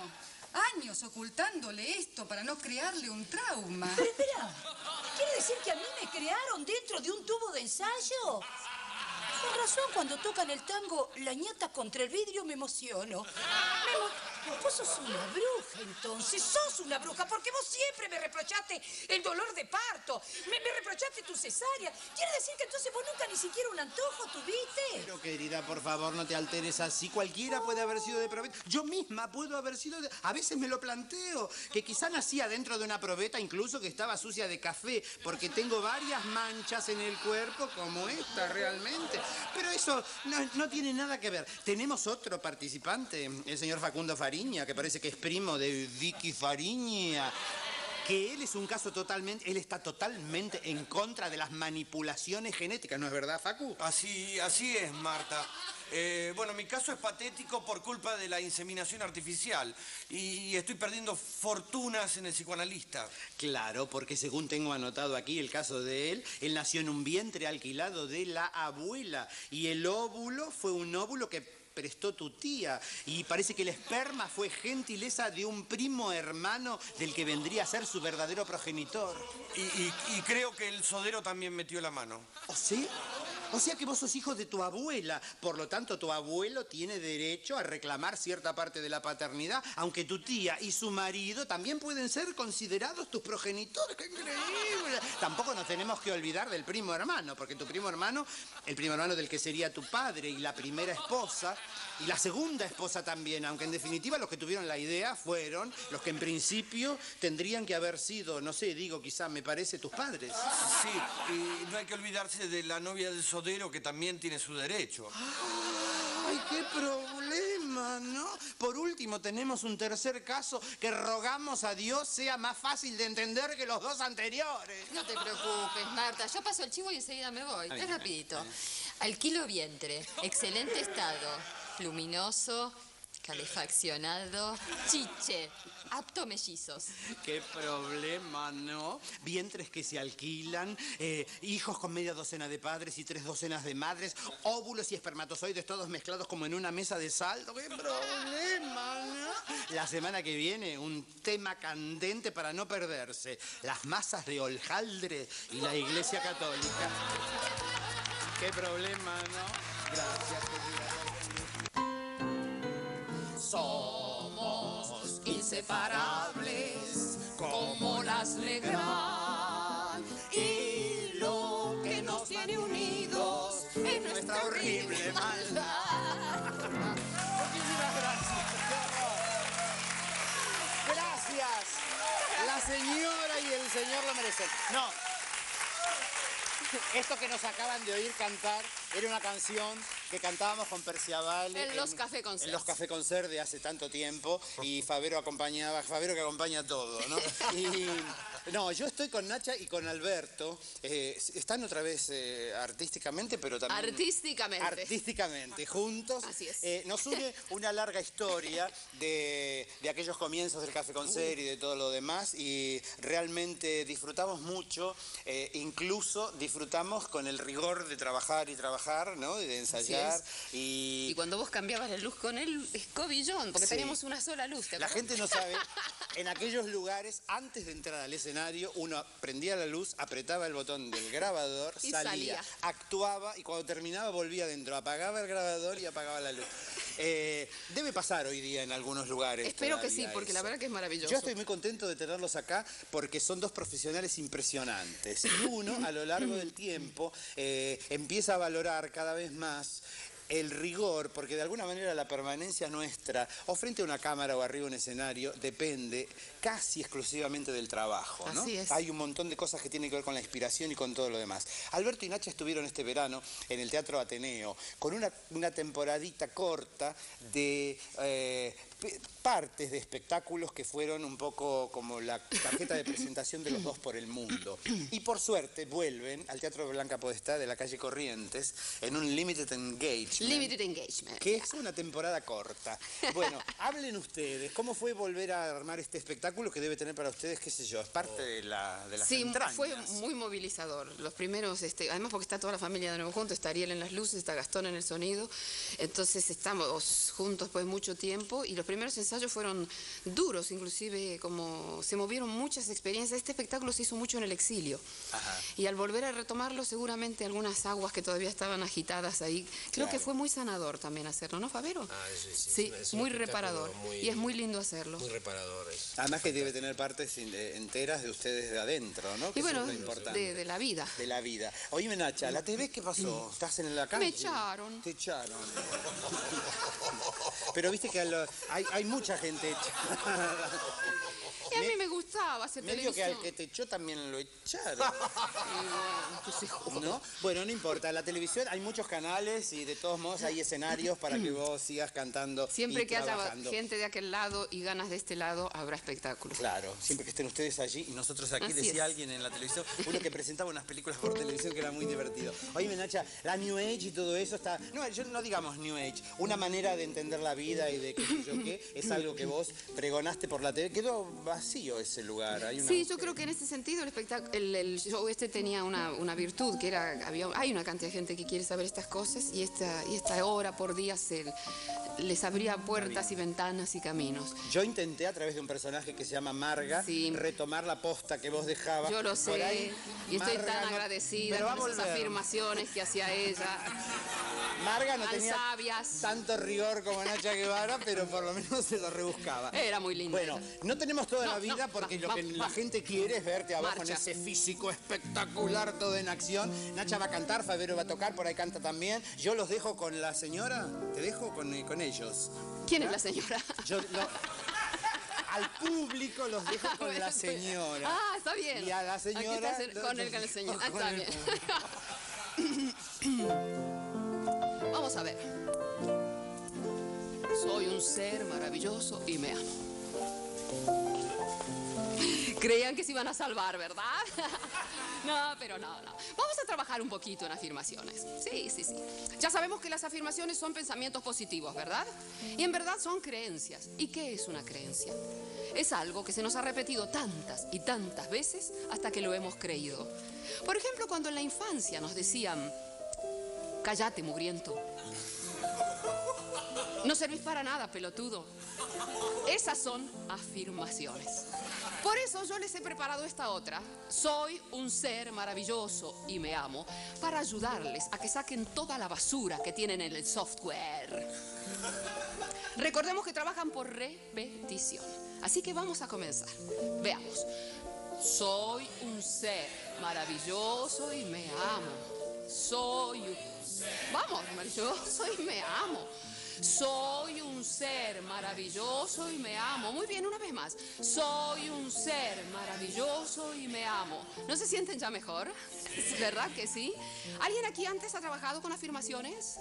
S9: No, años ocultándole esto para no crearle un trauma.
S2: Pero espera, ¿quiere decir que a mí me crearon dentro de un tubo de ensayo? Con razón, cuando tocan el tango La ñata contra el vidrio me emociono. Me emo- Vos sos una bruja, entonces. Sos una bruja, porque vos siempre me reprochaste el dolor de parto. Me, me reprochaste tu cesárea. ¿Quiere decir que entonces vos nunca ni siquiera un antojo tuviste?
S1: Pero, querida, por favor, no te alteres así. Cualquiera puede haber sido de probeta. Yo misma puedo haber sido de... A veces me lo planteo, que quizá nacía dentro de una probeta, incluso que estaba sucia de café, porque tengo varias manchas en el cuerpo como esta realmente. Pero eso no, no tiene nada que ver. Tenemos otro participante, el señor Facundo Fariña, que parece que es primo de Vicky Fariña. que él es un caso totalmente, él está totalmente en contra de las manipulaciones genéticas, ¿no es verdad, Facu?
S6: Así, así es, Marta. Eh, bueno, mi caso es patético por culpa de la inseminación artificial y estoy perdiendo fortunas en el psicoanalista.
S1: Claro, porque según tengo anotado aquí el caso de él, él nació en un vientre alquilado de la abuela y el óvulo fue un óvulo que prestó tu tía y parece que el esperma fue gentileza de un primo hermano del que vendría a ser su verdadero progenitor.
S6: Y, y, y creo que el sodero también metió la mano.
S1: ¿Oh, sí? O sea que vos sos hijo de tu abuela, por lo tanto tu abuelo tiene derecho a reclamar cierta parte de la paternidad, aunque tu tía y su marido también pueden ser considerados tus progenitores. ¡Qué increíble! Tampoco nos tenemos que olvidar del primo hermano, porque tu primo hermano, el primo hermano del que sería tu padre y la primera esposa, y la segunda esposa también, aunque en definitiva los que tuvieron la idea fueron los que en principio tendrían que haber sido, no sé, digo, quizá me parece, tus padres.
S6: Sí, y no hay que olvidarse de la novia del sodero que también tiene su derecho.
S1: ¡Ay, qué problema, ¿no? Por último, tenemos un tercer caso que rogamos a Dios sea más fácil de entender que los dos anteriores.
S10: No te preocupes, Marta. Yo paso el chivo y enseguida me voy. Es rapidito. Alquilo vientre. Excelente estado. Luminoso. Calefaccionado. Chiche. Apto mellizos.
S1: Qué problema, ¿no? Vientres que se alquilan, eh, hijos con media docena de padres y tres docenas de madres, óvulos y espermatozoides todos mezclados como en una mesa de saldo. ¡Qué problema, ¿no? La semana que viene, un tema candente para no perderse. Las masas de hojaldre y la Iglesia Católica. Qué problema, ¿no? Gracias, querida.
S2: Somos inseparables como las Legrand y lo que nos tiene unidos es nuestra horrible maldad.
S1: Muchísimas gracias. Gracias. La señora y el señor lo merecen. No. Esto que nos acaban de oír cantar era una canción que cantábamos con Perciabale.
S10: En los Café Concert.
S1: En los Café Concert de hace tanto tiempo. Y Favero acompañaba, Favero que acompaña todo, ¿no? Y no, yo estoy con Nacha y con Alberto. Eh, están otra vez eh, artísticamente, pero también...
S10: Artísticamente.
S1: Artísticamente, juntos.
S10: Así es.
S1: Eh, nos une una larga historia de, de aquellos comienzos del Café Concert y de todo lo demás. Y realmente disfrutamos mucho, eh, incluso disfrutamos con el rigor de trabajar y trabajar, ¿no? Y de ensayar. Y...
S10: y cuando vos cambiabas la luz con el escobillón, porque
S1: sí.
S10: Teníamos una sola luz, ¿te
S1: La
S10: acuerdas?
S1: gente no sabe, en aquellos lugares, antes de entrar al escenario, uno prendía la luz, apretaba el botón del grabador,
S10: Y
S1: salía,
S10: salía.
S1: actuaba y cuando terminaba volvía adentro, apagaba el grabador y apagaba la luz. Eh, debe pasar hoy día en algunos lugares.
S10: Espero que sí,
S1: todavía
S10: porque
S1: eso.
S10: la verdad que es maravilloso.
S1: Yo estoy muy contento de tenerlos acá porque son dos profesionales impresionantes. Y uno, a lo largo del tiempo, eh, empieza a valorar cada vez más el rigor, porque de alguna manera la permanencia nuestra, o frente a una cámara o arriba de un escenario, depende casi exclusivamente del trabajo, ¿no?
S10: Así es.
S1: Hay un montón de cosas que tienen que ver con la inspiración y con todo lo demás. Alberto y Nacha estuvieron este verano en el Teatro Ateneo, con una, una temporadita corta de... Eh, partes de espectáculos que fueron un poco como la tarjeta de presentación de los dos por el mundo. Y por suerte vuelven al Teatro Blanca Podestá de la calle Corrientes en un Limited Engagement.
S10: Limited Engagement.
S1: Que es una temporada corta. Bueno, hablen ustedes, ¿cómo fue volver a armar este espectáculo que debe tener para ustedes, qué sé yo, es parte de, la, de las
S10: Sí,
S1: entrañas?
S10: fue muy movilizador. Los primeros, este, además porque está toda la familia de nuevo junto, está Ariel en las luces, está Gastón en el sonido, entonces estamos juntos pues mucho tiempo y los primeros ensayos fueron duros, inclusive como se movieron muchas experiencias. Este espectáculo se hizo mucho en el exilio.
S1: Ajá.
S10: Y al volver a retomarlo, seguramente algunas aguas que todavía estaban agitadas ahí, creo
S11: Claro.
S10: que fue muy sanador también hacerlo, ¿no, Favero?
S11: Ah, sí, sí.
S10: Sí,
S11: es un
S10: muy
S11: espectáculo
S10: reparador.
S11: muy-
S10: Y es muy lindo hacerlo.
S11: Muy reparador. Es
S1: Además que debe tener partes in- eh, enteras de ustedes de adentro, ¿no? Que
S10: Y bueno,
S1: eso es lo importante.
S10: de, de la vida.
S1: De la vida. Oíme, Nacha, ¿la T V qué pasó? ¿Estás en la calle?
S10: Me echaron.
S1: Te echaron. Pero viste que a lo- hay, hay mucha gente echada.
S10: Y a mí me gustaba hacer
S1: Medio que
S10: televisión.
S1: al que te echó también lo echaron. ¿No? Bueno, no importa. La televisión hay muchos canales y de todos modos hay escenarios para que vos sigas cantando.
S10: Siempre
S1: y
S10: que haya
S1: trabajando.
S10: gente de aquel lado y ganas de este lado, habrá espectáculo.
S1: Claro, siempre que estén ustedes allí y nosotros aquí,
S10: Así
S1: decía
S10: es.
S1: alguien en la televisión, uno que presentaba unas películas por televisión que era muy divertido. Oye, Nacha, la New Age y todo eso está... No, yo no digamos New Age, una manera de entender la vida y de qué sé yo qué, es algo que vos pregonaste por la T V. Quedó vacío ese lugar. Hay una...
S10: Sí, yo creo que en ese sentido el, espectáculo, el, el show este tenía una, una virtud, que era, había, hay una cantidad de gente que quiere saber estas cosas y esta, y esta hora por día se, les abría puertas y ventanas y caminos.
S1: Yo intenté a través de un personaje que se llama Marga
S10: Sí.
S1: retomar la posta que vos dejabas.
S10: Yo lo
S1: por
S10: sé,
S1: ahí.
S10: y estoy
S1: Marga
S10: tan
S1: no-
S10: agradecida
S1: pero va a
S10: por esas
S1: volver.
S10: afirmaciones que hacía ella.
S1: Marga no
S10: Tan
S1: tenía
S10: sabias.
S1: tanto rigor como Nacha Guevara, pero por lo menos se lo rebuscaba.
S10: Era muy linda.
S1: Bueno, no tenemos toda
S10: No,
S1: la vida
S10: no,
S1: porque
S10: va,
S1: lo que
S10: va,
S1: la
S10: va.
S1: gente quiere es verte abajo
S10: Marcha.
S1: en ese físico espectacular, todo en acción. Nacha va a cantar, Fabero va a tocar, por ahí canta también. Yo los dejo con la señora, te dejo con, eh, con ellos.
S10: ¿Quién es la señora?
S1: Yo lo- al público los dejo con la señora.
S10: Ah, está bien.
S1: Y a la
S10: Aquí
S1: señora...
S10: está el- con el, con el señor. Ah,
S1: con
S10: está
S1: el
S10: bien. Vamos a ver. Soy un ser maravilloso y me amo. Creían que se iban a salvar, ¿verdad? No, pero no, no. Vamos a trabajar un poquito en afirmaciones. Sí, sí, sí. Ya sabemos que las afirmaciones son pensamientos positivos, ¿verdad? Y en verdad son creencias. ¿Y qué es una creencia? Es algo que se nos ha repetido tantas y tantas veces hasta que lo hemos creído. Por ejemplo, cuando en la infancia nos decían, cállate, mugriento. No servís para nada, pelotudo. Esas son afirmaciones. Por eso yo les he preparado esta otra. Soy un ser maravilloso y me amo, para ayudarles a que saquen toda la basura que tienen en el software. Recordemos que trabajan por repetición. Así que vamos a comenzar. Veamos. Soy un ser maravilloso y me amo. Soy un... Vamos, maravilloso y me amo. Soy un ser maravilloso y me amo. Muy bien, una vez más. Soy un ser maravilloso y me amo. ¿No se sienten ya mejor? ¿Verdad que sí? ¿Alguien aquí antes ha trabajado con afirmaciones?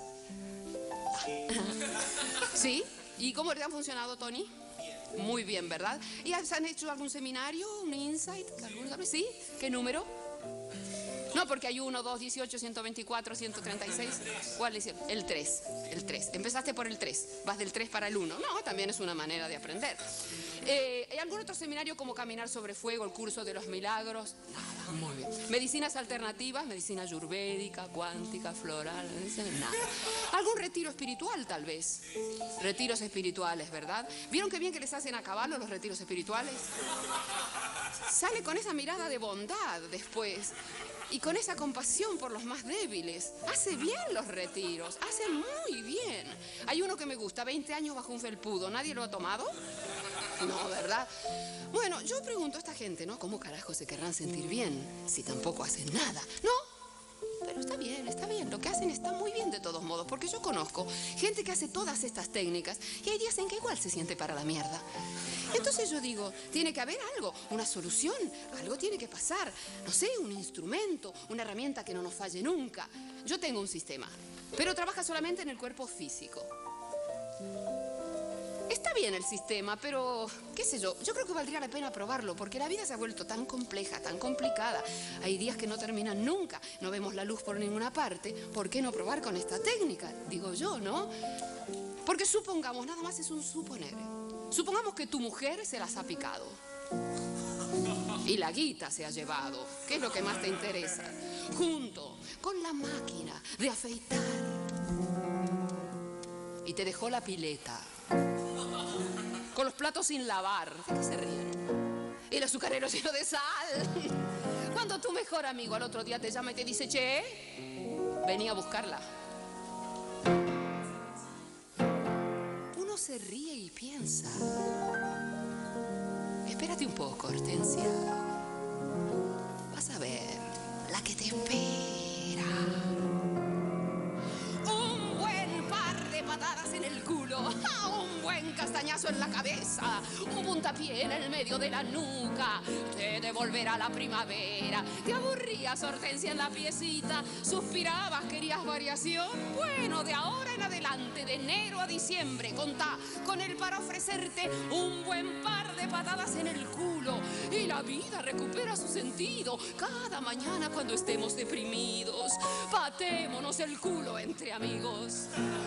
S10: ¿Sí? ¿Y cómo le han funcionado, Tony? Muy bien, ¿verdad? ¿Y han hecho algún seminario, un insight? ¿Algún... ¿Sí? ¿Qué número? No, porque hay uno, dos, dieciocho, ciento veinticuatro, ciento treinta y seis. ¿Cuál hicieron? El tres. El tres. Empezaste por el tres. Vas del tres para el uno. No, también es una manera de aprender. Eh, ¿Hay algún otro seminario como Caminar sobre Fuego, el curso de los milagros? Nada, muy bien. Medicinas alternativas, medicina ayurvédica, cuántica, floral, nada. ¿Algún retiro espiritual, tal vez? Retiros espirituales, ¿verdad? ¿Vieron qué bien que les hacen a caballo los retiros espirituales? Sale con esa mirada de bondad después. Y con esa compasión por los más débiles. Hace bien los retiros, hace muy bien. Hay uno que me gusta, veinte años bajo un felpudo. ¿Nadie lo ha tomado? No, ¿verdad? Bueno, yo pregunto a esta gente, ¿no? ¿Cómo carajo se querrán sentir bien si tampoco hacen nada? ¿No? Pero está bien, está bien. Lo que hacen está muy bien de todos modos, porque yo conozco gente que hace todas estas técnicas y hay días en que igual se siente para la mierda. Entonces yo digo, tiene que haber algo, una solución, algo tiene que pasar. No sé, un instrumento, una herramienta que no nos falle nunca. Yo tengo un sistema, pero trabaja solamente en el cuerpo físico. Está bien el sistema, pero qué sé yo, yo creo que valdría la pena probarlo, porque la vida se ha vuelto tan compleja, tan complicada. Hay días que no terminan nunca, no vemos la luz por ninguna parte. ¿Por qué no probar con esta técnica? Digo yo, ¿no? Porque supongamos, nada más es un suponer. Supongamos que tu mujer se las ha picado y la guita se ha llevado. ¿Qué es lo que más te interesa? Junto con la máquina de afeitar. Y te dejó la pileta con los platos sin lavar. ¿De qué se ríen? Y el azucarero lleno de sal. Cuando tu mejor amigo al otro día te llama y te dice, che, vení a buscarla. Uno se ríe y piensa, espérate un poco, Hortensia. Vas a ver la que te espera. Un buen par de patadas en el culo, un buen castañazo en la cabeza, un puntapié puntapié en el medio de la nuca. Te devolverá la primavera. Te aburrías, Hortensia, en la piecita. Suspirabas, querías variación. Bueno, de ahora en adelante, de enero a diciembre, contá con él para ofrecerte un buen par de patadas en el culo. Y la vida recupera su sentido cada mañana cuando estemos deprimidos. Patémonos el culo entre amigos.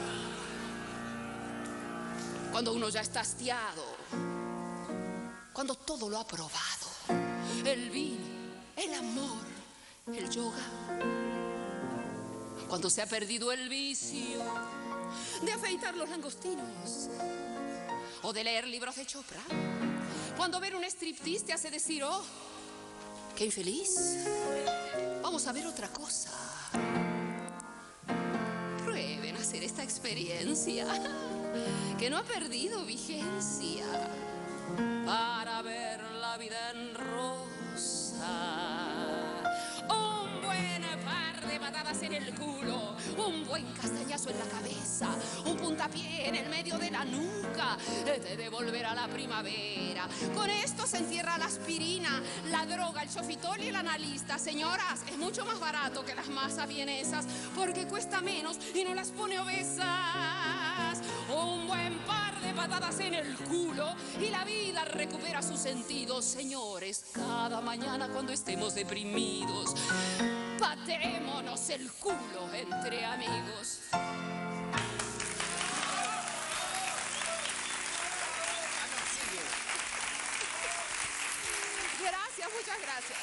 S10: Cuando uno ya está hastiado, cuando todo lo ha probado, el vino, el amor, el yoga, cuando se ha perdido el vicio de afeitar los langostinos o de leer libros de Chopra, cuando ver un striptease te hace decir, oh, qué infeliz, vamos a ver otra cosa. Prueben a hacer esta experiencia que no ha perdido vigencia para ver la vida en rosa. Un buen par de patadas en el culo, un buen castañazo en la cabeza, un puntapié en el medio de la nuca, te devolverá la primavera. Con esto se entierra la aspirina, la droga, el sofitol y el analista. Señoras, es mucho más barato que las masas vienesas porque cuesta menos y no las pone obesas. Un buen par de patadas en el culo y la vida recupera su sentido. Señores, cada mañana cuando estemos deprimidos, patémonos el culo entre amigos. Gracias, muchas gracias.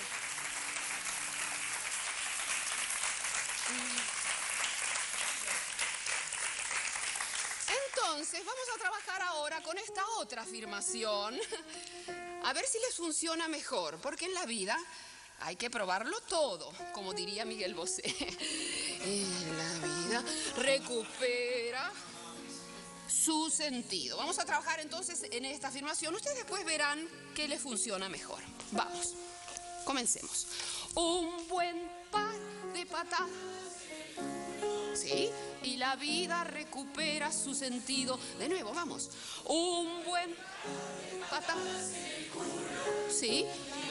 S10: Entonces, vamos a trabajar ahora con esta otra afirmación. A ver si les funciona mejor, porque en la vida hay que probarlo todo, como diría Miguel Bosé. En la vida recupera su sentido. Vamos a trabajar entonces en esta afirmación. Ustedes después verán qué les funciona mejor. Vamos, comencemos. Un buen par de patadas. ¿Sí? Y la vida recupera su sentido. De nuevo, vamos. Un buen patadas. ¿Sí?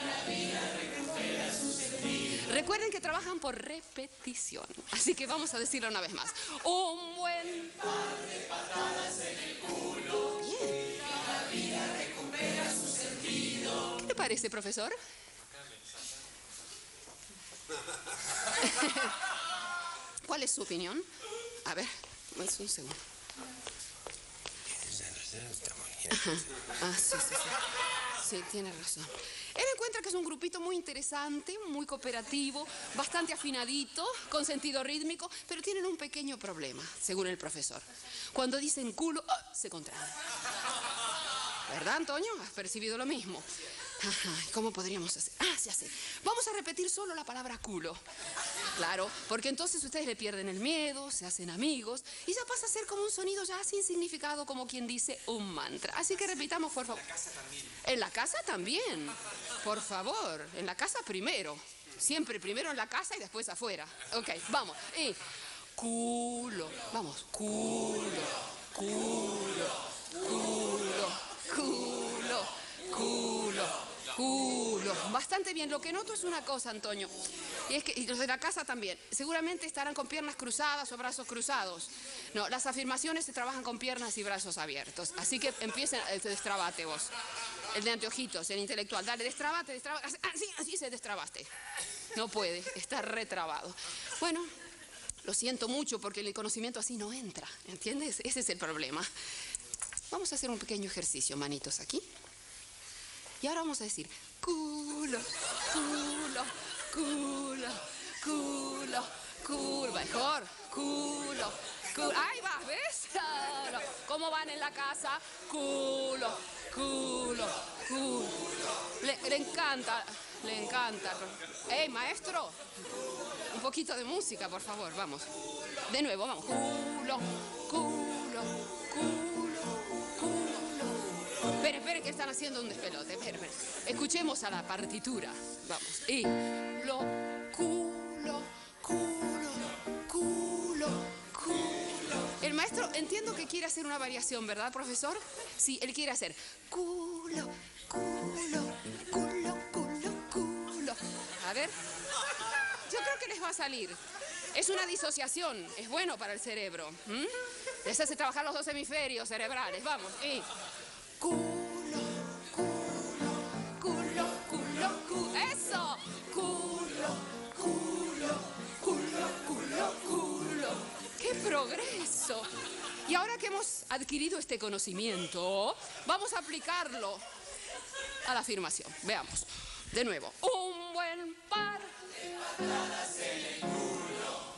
S10: Recuerden que trabajan por repetición. Así que vamos a decirlo una vez más. Un buen par de patadas en el culo. Bien. Y la vida recupera su sentido. ¿Qué le parece, profesor? ¿Cuál es su opinión? A ver, es un segundo. Ajá. Ah, sí, sí, sí. Sí, tiene razón. Él encuentra que es un grupito muy interesante, muy cooperativo, bastante afinadito, con sentido rítmico, pero tienen un pequeño problema, según el profesor. Cuando dicen culo, ¡oh!, se contraen. ¿Verdad, Antonio? ¿Has percibido lo mismo? Ajá, ¿cómo podríamos hacer? Ah, ya sé. Vamos a repetir solo la palabra culo. Claro, porque entonces ustedes le pierden el miedo, se hacen amigos y ya pasa a ser como un sonido ya sin significado, como quien dice un mantra. Así que repitamos, por favor. En la casa también. En la casa también. Por favor, en la casa primero. Siempre primero en la casa y después afuera. Ok, vamos. Y culo. Vamos. Culo. Culo. Culo. Culo. Culo. Culo. Bastante bien. Lo que noto es una cosa, Antonio. Y es que, y los de la casa también, seguramente estarán con piernas cruzadas o brazos cruzados. No, las afirmaciones se trabajan con piernas y brazos abiertos. Así que empiecen, eh, destrabate vos. El de anteojitos, el intelectual. Dale, destrabate, destrabate. Así, así se destrabaste. No puede, está retrabado. Bueno, lo siento mucho porque el conocimiento así no entra. ¿Entiendes? Ese es el problema. Vamos a hacer un pequeño ejercicio, manitos aquí. Y ahora vamos a decir culo, culo, culo, culo, culo. Mejor, culo, culo. Ahí vas, ¿ves? Culo. ¿Cómo van en la casa? Culo, culo, culo. Le, le encanta, le encanta. ¡Ey, maestro! Un poquito de música, por favor, vamos. De nuevo, vamos. Culo, culo, culo. Esperen, esperen, que están haciendo un despelote. Esperen, esperen. Escuchemos a la partitura. Vamos. Y lo, culo, culo, culo, culo. El maestro, entiendo que quiere hacer una variación, ¿verdad, profesor? Sí, él quiere hacer culo, culo, culo, culo, culo. A ver, yo creo que les va a salir. Es una disociación, es bueno para el cerebro. ¿Mm? Les hace trabajar los dos hemisferios cerebrales, vamos. Y culo, culo, culo, culo, culo. ¡Eso! Culo, culo, culo, culo, culo. ¡Qué progreso! Y ahora que hemos adquirido este conocimiento, vamos a aplicarlo a la afirmación. Veamos. De nuevo. Un buen par de patadas en el culo.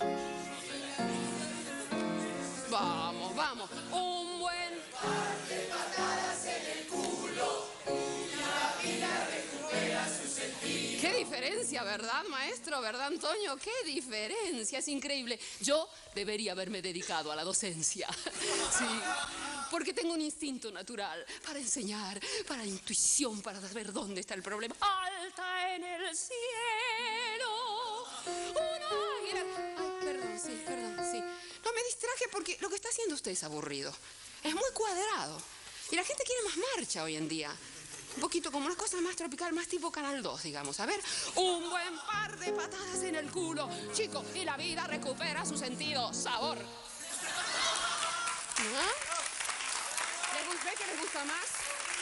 S10: Vamos, vamos. Un buen par de patadas en el culo. Y la vida recupera su sentido. Qué diferencia, ¿verdad, maestro? ¿Verdad, Antonio? Qué diferencia. Es increíble. Yo debería haberme dedicado a la docencia. Sí. Porque tengo un instinto natural para enseñar, para intuición, para saber dónde está el problema. Alta en el cielo, una águila. Ay, perdón, sí, perdón, sí. No, me distraje porque lo que está haciendo usted es aburrido. Es muy cuadrado. Y la gente quiere más marcha hoy en día. Un poquito como una cosa más tropical, más tipo Canal dos, digamos. A ver, un buen par de patadas en el culo, chico, y la vida recupera su sentido, sabor. ¿Ah? ¿Les gusta? ¿Qué les gusta más?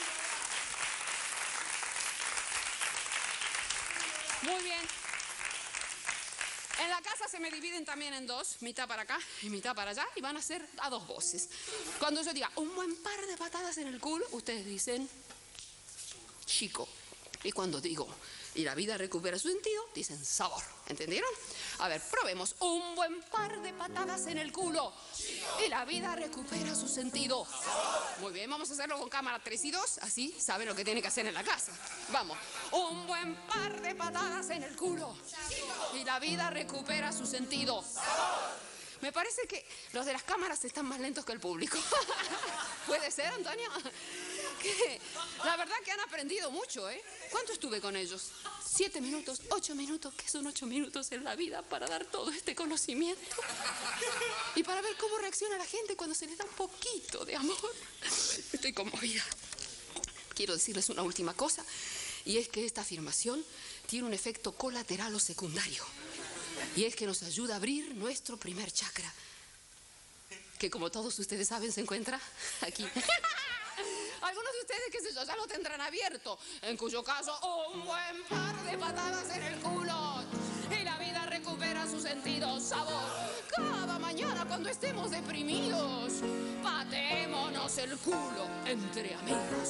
S10: Muy bien. En la casa se me dividen también en dos, mitad para acá y mitad para allá, y van a ser a dos voces. Cuando yo diga un buen par de patadas en el culo, ustedes dicen chico. Y cuando digo y la vida recupera su sentido, dicen sabor. ¿Entendieron? A ver, probemos. Un buen par de patadas en el culo. Y la vida recupera su sentido. Muy bien, vamos a hacerlo con cámara tres y dos. Así saben lo que tienen que hacer en la casa. Vamos. Un buen par de patadas en el culo. Y la vida recupera su sentido. Me parece que los de las cámaras están más lentos que el público. ¿Puede ser, Antonio? Que la verdad que han aprendido mucho, ¿eh? ¿Cuánto estuve con ellos? Siete minutos, ocho minutos. ¿Qué son ocho minutos en la vida para dar todo este conocimiento? Y para ver cómo reacciona la gente cuando se les da un poquito de amor. Estoy conmovida. Quiero decirles una última cosa, y es que esta afirmación tiene un efecto colateral o secundario. Y es que nos ayuda a abrir nuestro primer chakra, que como todos ustedes saben se encuentra aquí. Algunos de ustedes, qué sé yo, ya lo tendrán abierto, en cuyo caso un buen par de patadas en el culo y la vida recupera su sentido, sabor. Cada mañana cuando estemos deprimidos, patémonos el culo entre amigos.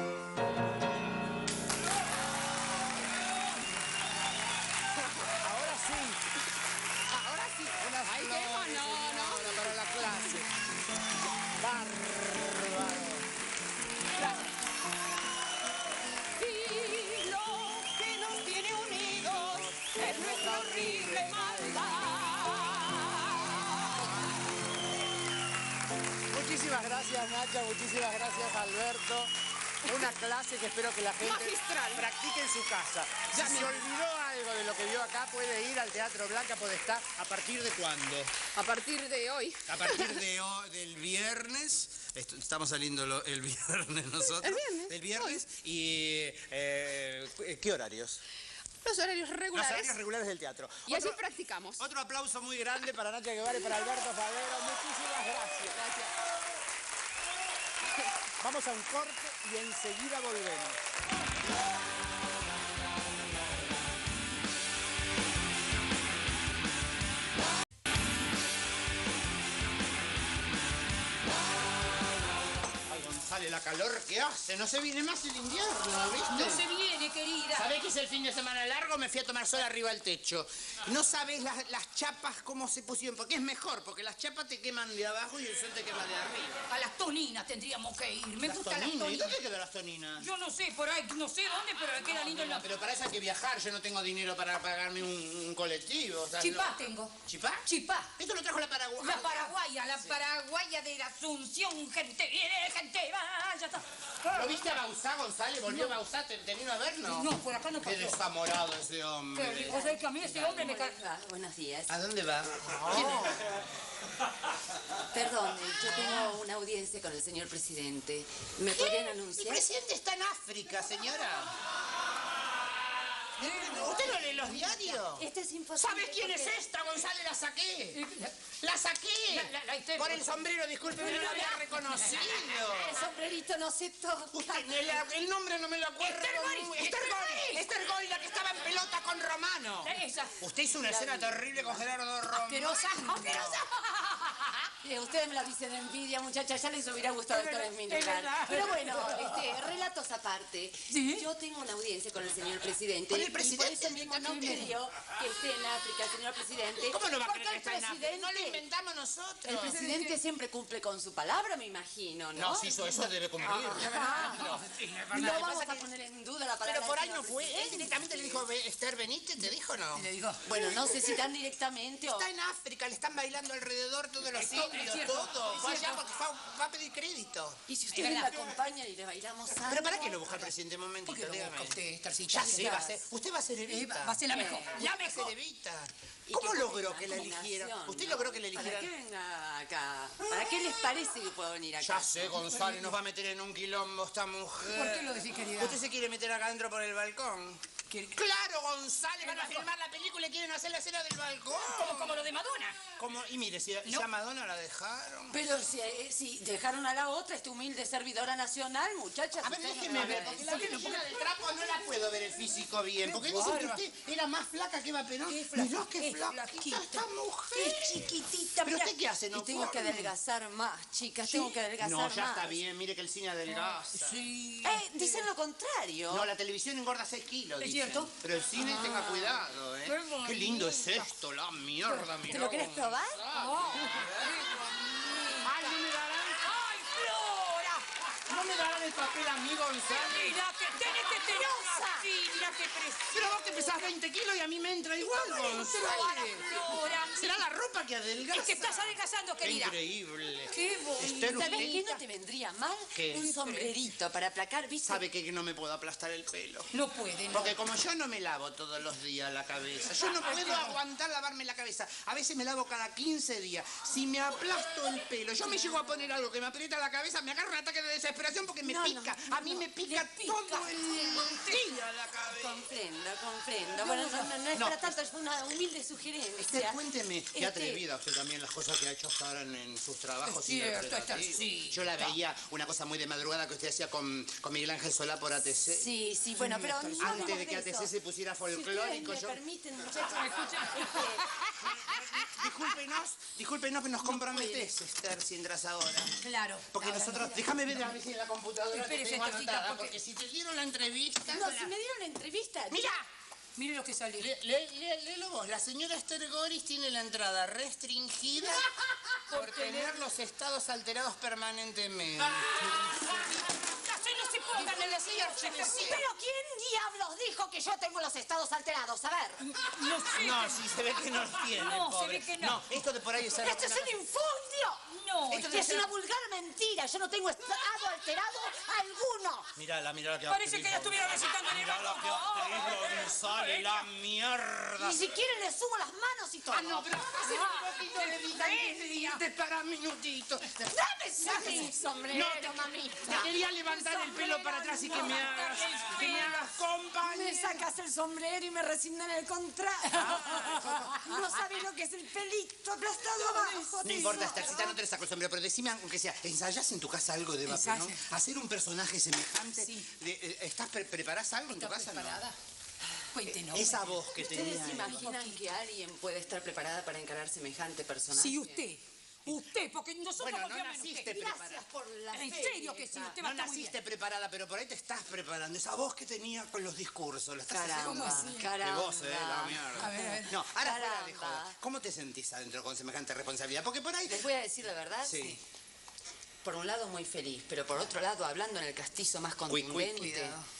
S1: Ay, qué no, no. Para la clase. Bárbaro.
S10: Y lo que nos tiene unidos es nuestra horrible maldad.
S1: Muchísimas gracias, Nacha. Muchísimas gracias, Alberto. Una clase que espero que la gente
S10: magistral
S1: practique en su casa. Si se olvidó algo de lo que vio acá, puede ir al Teatro Blanca Podestá. ¿A partir de cuándo?
S10: A partir de hoy.
S6: A partir de hoy, del viernes. Estamos saliendo lo, el viernes nosotros.
S10: El viernes.
S6: El viernes. Hoy. Y eh, ¿qué horarios?
S10: Los horarios regulares.
S1: Los horarios regulares del teatro.
S10: Y
S1: otro,
S10: así practicamos.
S1: Otro aplauso muy grande para Nacha Guevara y para Alberto Favero. Muchísimas gracias.
S10: Gracias.
S1: Vamos a un corte y enseguida volvemos.
S3: Ay, González, la calor que hace. No se viene más el invierno, ¿viste?
S2: No se viene, querida.
S3: ¿Sabés que es el fin de semana largo? Me fui a tomar sol arriba del techo. No sabés las, las chapas cómo se pusieron, porque es mejor, porque las chapas te queman de abajo y el sol te quema de arriba.
S2: A las toninas tendríamos que ir. Me
S3: Las
S2: gustan las
S3: toninas. ¿Y
S2: toninas.
S3: dónde quedan las toninas?
S2: Yo no sé, por ahí, no sé dónde, pero me queda lindo en la...
S3: Pero para eso hay que viajar. Yo no tengo dinero para pagarme un, un colectivo. O sea,
S2: Chipá
S3: no.
S2: tengo.
S3: ¿Chipá?
S2: Chipá.
S3: Esto lo trajo la Paraguay.
S2: La paraguaya, la paraguaya de la Asunción. Gente viene, gente vaya.
S3: ¿Lo viste a Bauzá, González? ¿Volvió no. Bauzá? ¿Te, ¿Te vino a ver? No.
S2: No, por acá no
S3: Qué
S2: pasó.
S3: desamorado ese hombre.
S2: Pero, o sea, que a mí ese hombre me cae...
S10: Buenos días.
S3: ¿A dónde va?
S10: Perdón, yo tengo una audiencia con el señor presidente. ¿Me podrían
S3: El
S10: anunciar?
S3: presidente está en África, señora. ¿Usted no lee los diarios?
S10: Este es imposible.
S3: ¿Sabes quién es
S10: porque-
S3: esta, González? La saqué. ¡La saqué!
S2: La- la- la-
S3: Por el sombrero, disculpe, no la había reconocido.
S10: El sombrerito no se toca.
S3: Usted, el, el nombre no me lo acuerdo.
S2: Esther Goris,
S3: muy-
S2: Esther
S3: Esther Goris.
S2: Goris.
S3: Esther Goris, la que estaba en pelota con Romano.
S2: Esa.
S3: Usted hizo una escena terrible con Gerardo Romano.
S2: Asquerosa, asquerosa.
S10: Eh, ustedes me la dicen de envidia, muchachas, ya les hubiera gustado
S2: Es
S10: estar
S2: verdad,
S10: en mi
S2: es
S10: lugar.
S2: verdad.
S10: Pero bueno, este, relatos aparte.
S2: ¿Sí?
S10: Yo tengo una audiencia con el señor presidente.
S3: ¿Con el
S10: Y
S3: presidente?
S10: por eso mismo no quería que esté en África, el señor presidente.
S3: ¿Cómo no va a
S10: Porque
S3: creer que
S10: el
S3: está en África?
S10: presidente-
S3: No lo inventamos nosotros.
S10: El presidente siempre cumple con su palabra, me imagino, ¿no?
S3: No, sí, eso, eso debe cumplir.
S10: Ah,
S3: No,
S10: no
S3: lo que
S10: vamos
S3: pasa
S10: a
S3: que-
S10: poner en duda la palabra.
S3: Pero por ahí
S10: del
S3: no
S10: señor
S3: fue. Él
S10: presidente.
S3: directamente le dijo, "Ve, Esther, venite", ¿te dijo o no?
S2: Le digo,
S10: Bueno, no sé si tan directamente o...
S3: Está en África, le están bailando alrededor todos los
S2: Es
S3: indios,
S2: cierto,
S3: todo.
S2: es
S3: Fue allá
S2: cierto.
S3: porque fue a- va a pedir crédito.
S10: Y si
S2: Es
S10: ustedes la
S2: verdad.
S10: acompañan y le bailamos algo...
S3: ¿Pero para qué lo busca el presidente? Un
S2: ¿por
S3: momentito,
S2: qué lo busca
S3: dígame.
S2: usted, Estarcita?
S3: Ya sé, va a ser. Usted va a ser
S2: Eh,
S3: Evita.
S2: va va a ser la mejor.
S10: Eh,
S2: La
S3: Va a ser
S2: mejor.
S3: Evita.
S10: ¿Y
S3: ¿Cómo
S10: qué
S3: logró
S10: cosa?
S3: que la
S10: Combinación,
S3: eligiera? ¿Usted
S10: ¿no?
S3: logró que la
S10: ¿Para
S3: eligiera?
S10: qué venga acá? ¿Para qué les parece que puedo venir acá?
S3: Ya sé, González, nos va a meter en un quilombo esta mujer.
S2: ¿Por qué lo decís, querida?
S3: ¿Usted se quiere meter acá adentro por el balcón?
S2: ¿Qué-
S3: Claro, González, van a filmar la película y quieren hacer la escena del balcón.
S2: Como, como lo de Madonna.
S3: Como, y mire, si, si
S2: No.
S3: a Madonna la dejaron.
S10: Pero si, eh, si dejaron a la otra, esta humilde servidora nacional, muchachas...
S3: A ver,
S10: ustedes no
S3: déjeme
S10: me
S3: ver,
S10: van a
S3: porque
S10: decir.
S3: la película del trapo no la puedo ver el físico bien. Porque dicen que usted era más flaca que Eva Perón.
S2: Qué flaca,
S3: Mirá qué
S2: qué
S3: flaquita
S2: flaquita.
S3: esta mujer.
S10: ¡Qué chiquitita!
S3: ¿Pero
S10: mirá.
S3: usted qué hace, no
S10: Y tengo que
S3: come?
S10: adelgazar más, chicas, tengo que adelgazar
S3: No,
S10: más.
S3: ya está bien, mire que el cine adelgaza.
S2: Sí.
S10: Eh, dicen lo contrario.
S3: No, la televisión engorda seis kilos,
S2: ¿Es
S3: dicen.
S2: cierto?
S3: Pero el cine tenga cuidado, ¿eh?
S2: Qué bonito.
S3: Qué lindo es esto, la mierda,
S10: ¿Te
S3: mirá.
S10: lo querés probar?
S3: Ay, no me darán...
S2: ¡Ay, Flora!
S3: ¿No me darán el papel a mí, González?
S2: Mira que tenés que tener una... Sí, mira qué preciosa.
S3: Pero vos que pesás veinte kilos y a mí me entra igual, González.
S2: Flora.
S3: Será la ropa que adelgaza.
S2: Es que estás adelgazando,
S3: Qué
S2: querida.
S3: increíble.
S2: Qué bonito.
S3: Esther,
S10: ¿Sabés
S3: usted
S10: qué no te vendría mal?
S3: ¿Qué?
S10: Un sombrerito para aplacar, ¿viste?
S3: sabe que no me puedo aplastar el pelo.
S2: No puede, no.
S3: Porque como yo no me lavo todos los días la cabeza, yo no puedo aguantar lavarme la cabeza. A veces me lavo cada quince días. Si me aplasto el pelo, yo me llego a poner algo que me aprieta la cabeza, me agarra un ataque de desesperación porque me
S10: No, no,
S3: pica.
S10: no,
S3: a mí
S10: no,
S3: me pica,
S10: le pica.
S3: todo el día la cabeza.
S10: Comprendo, comprendo. Bueno, no, no, no es
S3: No.
S10: para tanto, es una humilde sugerencia.
S3: Cuénteme, qué
S10: Este,
S3: atrevida usted también las cosas que ha hecho hasta ahora en, en sus trabajos
S2: Es cierto,
S3: interpretativos.
S2: está- sí,
S3: Yo la
S2: está.
S3: veía una cosa muy de madrugada que usted hacía con, con Miguel Ángel Solá por A T C.
S10: Sí, sí, bueno, pero no
S3: Antes
S10: hablemos
S3: de que
S10: eso.
S3: A T C se pusiera
S10: Si ustedes
S3: folclórico,
S10: me
S3: yo...
S10: permiten, muchachos,
S3: Discúlpenos, discúlpenos que nos comprometes, Esther, si entras ahora.
S2: Claro.
S3: Porque
S2: Ahora,
S3: nosotros, déjame ver a ver si en la computadora te
S2: Espérese,
S3: tengo
S2: Esthercita,
S3: anotada,
S2: porque-
S3: porque si te dieron la entrevista...
S10: no, si me dieron la entrevista...
S3: ¡Mira!
S2: Mire lo que salió.
S3: Le, le, le- léelo vos. La señora Esther Goris tiene la entrada restringida por tener los estados alterados permanentemente.
S2: ¡Así no se pongan en la silla!
S10: Pero ¿quién diablos dijo que yo tengo los estados alterados? A ver.
S2: No sé.
S3: No, sí, se ve que no los tiene,
S2: No, se
S3: pobre.
S2: ve que no.
S3: esto de por ahí es algo...
S10: ¡Esto es un infundio!
S2: No,
S10: Esto es una vulgar mentira. Yo no tengo estado alterado alguno.
S3: Mirala, mirala que
S2: Parece que ya estuviera recitando en el
S3: Mirala que actriz me sale la mierda.
S10: Ni siquiera le subo las manos y todo.
S3: Ah, no, pero hace un poquito de vida ingredientes para minutitos.
S10: ¡Dame ese sombrero,
S3: No,
S10: mamita!
S3: Te quería levantar el pelo para atrás y que me hagas, que me hagas
S10: Me
S3: compañía.
S10: sacas el sombrero y me resignan el contrato. No sabes lo que es el pelito aplastado abajo.
S3: No importa, Esthercita, no te le saco el sombrero, pero decime, aunque sea, ¿ensayás en tu casa algo de Eva Perón?
S2: Ensayo.
S3: ¿Hacer un personaje semejante?
S2: Sí.
S3: De- eh, ¿Estás pre- preparás algo en tu
S2: ¿Está
S3: casa?
S2: preparada? Cuéntenos.
S3: Esa voz que
S10: ¿Ustedes
S3: tenía.
S10: se imaginan que alguien puede estar preparada para encarar semejante personaje?
S2: Sí, usted. Usted, porque nosotros
S3: Bueno, no
S2: confiamos en
S3: naciste
S2: usted.
S3: preparada.
S10: Gracias por la
S2: En
S10: fe,
S2: serio que sí,
S10: vieja.
S2: usted va a
S3: No
S2: estar muy
S3: naciste
S2: bien.
S3: preparada, pero por ahí te estás preparando. Esa voz que tenía con los discursos, ¿la estás
S10: Caramba,
S3: haciendo?
S10: caramba.
S3: Qué voz, eh, la mierda.
S2: A ver, a ver.
S3: No, ahora fuera de
S10: Caramba.
S3: joda. ¿Cómo te sentís adentro con semejante responsabilidad? Porque por ahí...
S10: Les voy a decir la verdad.
S3: Sí.
S10: Por un lado muy feliz, pero por otro lado, hablando en el castizo más
S3: Cuí, cuí,
S10: contundente,
S3: cuidado.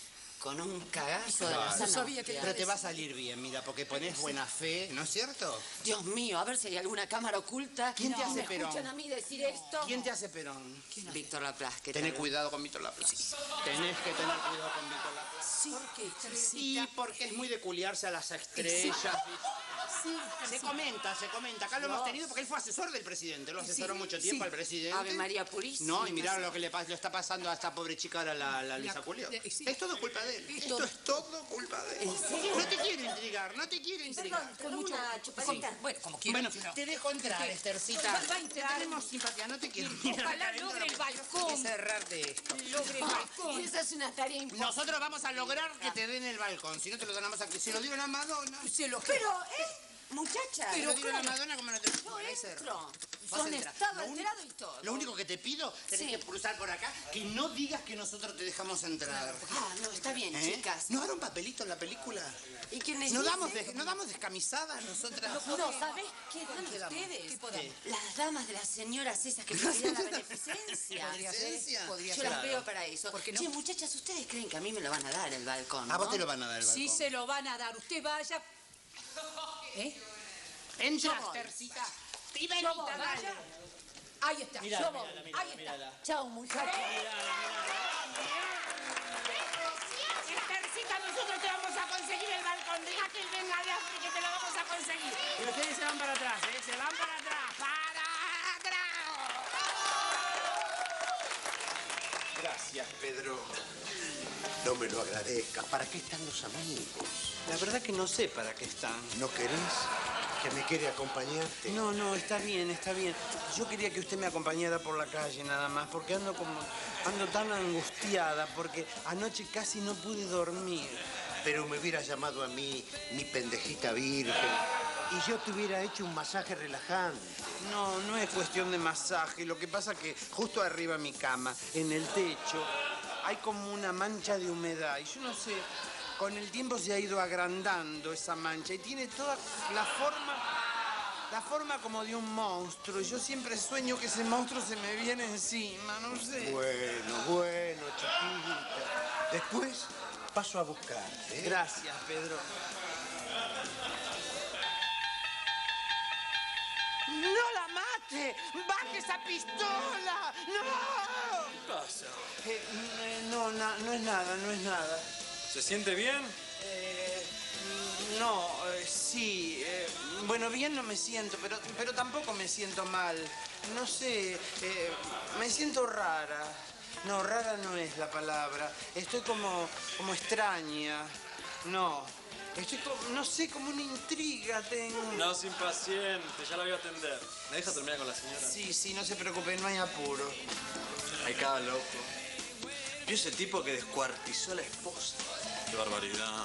S10: con un cagazo de
S5: Claro.
S10: la
S5: No
S10: sana
S9: sabía que-
S10: hostia.
S5: Pero te va a salir bien, mira, porque pones buena fe, ¿no es cierto?
S10: Dios mío, a ver si hay alguna cámara oculta.
S5: ¿Quién te
S10: No,
S5: hace
S10: ¿me
S5: Perón?
S10: escuchan a mí decir esto?
S5: ¿Quién te hace Perón?
S10: Víctor Laplace, ¿qué
S5: Tené
S10: tal?
S5: cuidado con Víctor Laplace. Tenés que tener cuidado con Víctor Laplace.
S10: Sí, ¿por qué?
S5: Sí, porque es muy de culiarse a las estrellas.
S10: Sí,
S5: Se comenta, se comenta. Acá lo hemos tenido porque él fue asesor del presidente. Lo asesoró
S10: Sí,
S5: mucho tiempo
S10: sí.
S5: al presidente.
S10: Ave María Purísima.
S5: No, y mirá lo que le, pas- le está pasando a esta pobre chica ahora, la, la Luisa Julio.
S9: eh, sí.
S5: Es todo culpa de él.
S10: Es
S5: Esto
S10: todo-
S5: es todo culpa de él.
S10: ¿En serio?
S5: No te quiero intrigar, no te quiero intrigar.
S10: Con una chupadita.
S9: Bueno, como quieran.
S5: Bueno,
S9: si no.
S5: te dejo entrar,
S9: ¿Qué?
S5: Estercita.
S9: Va- va a entrar.
S5: Tenemos simpatía, no te quiero
S9: Ojalá logre el balcón.
S5: Es cerrarte esto.
S9: Logre el balcón.
S10: Esa es una tarea importante.
S5: Nosotros vamos a lograr que te den el balcón. Si no te lo donamos a... Si lo dieron a Madonna.
S9: Se lo
S10: Pero, ¿eh? Muchacha.
S5: Si lo
S10: Pero
S5: dieron a
S10: claro,
S5: Madonna, ¿cómo no te
S10: yo
S5: Ahí se-
S10: entro.
S5: Vas a
S10: Son
S5: entrar.
S10: estado
S5: Lo único-
S10: alterado y todo.
S5: Lo único que te pido, tenés
S10: Sí.
S5: que cruzar por acá, que no digas que nosotros te dejamos entrar.
S10: Ah, no, está bien,
S5: ¿Eh?
S10: chicas.
S5: ¿No dieron papelito en la película?
S10: ¿Y quién les
S5: ¿No
S10: dice?
S5: damos, de- ¿No damos descamisadas nosotras?
S10: No, ¿sabés qué dan
S5: ¿Qué damos?
S10: ustedes?
S9: ¿Qué podamos?
S10: Las damas de las señoras esas que pedían la beneficencia.
S5: Podría ser, podría
S10: Yo
S5: ser.
S10: las veo para eso.
S9: ¿Por qué no?
S10: Che, muchachas, ustedes creen que a mí me lo van a dar el balcón,
S5: A vos
S10: ¿no?
S5: te lo van a dar el balcón.
S9: Sí se lo van a dar. Usted vaya. ¿Eh?
S5: Entra,
S9: Yo voy.
S5: Estercita. Y
S9: Yo
S5: venita,
S9: voy,
S5: dale.
S9: vaya. Ahí está. Yo voy. Ahí está.
S10: Chao, muchachas.
S4: Estercita, nosotros te vamos a conseguir el balcón. Deja que él venga de África que te lo vamos a conseguir.
S1: Y ustedes se van para atrás, ¿eh? Se van para atrás.
S4: ¡Para atrás!
S3: Gracias, Pedro. No me lo agradezcas. ¿Para qué están los amigos?
S5: La verdad que no sé para qué están.
S3: ¿No querés que me quede acompañarte?
S5: No, no, está bien, está bien. Yo quería que usted me acompañara por la calle nada más, porque ando como, ando tan angustiada, porque anoche casi no pude dormir.
S3: Pero me hubieras llamado a mí, mi pendejita virgen, y yo te hubiera hecho un masaje relajante.
S5: No, no es cuestión de masaje. Lo que pasa que justo arriba de mi cama, en el techo, hay como una mancha de humedad. Y yo no sé, con el tiempo se ha ido agrandando esa mancha y tiene toda la forma, la forma como de un monstruo. Y yo siempre sueño que ese monstruo se me viene encima, no sé.
S3: Bueno, bueno, chiquita. Después paso a buscarte. ¿eh?
S5: Gracias, Pedro.
S1: ¡No la mate! ¡Baje esa pistola! ¡No!
S11: ¿Qué pasa?
S5: Eh, eh, no, na- no es nada, no es nada.
S11: ¿Se siente bien?
S5: Eh, no, eh, sí. eh, bueno, bien no me siento, pero, pero tampoco me siento mal. No sé, eh, me siento rara. No, rara no es la palabra. Estoy como, como extraña. No, estoy como, no sé, como una intriga tengo.
S11: No, sin paciente, ya la voy a atender. ¿Me deja terminar con la señora?
S5: Sí, sí, no se preocupe, no hay apuro.
S11: Ay, cada loco. ¿Vio ese tipo que descuartizó a la esposa? Qué barbaridad.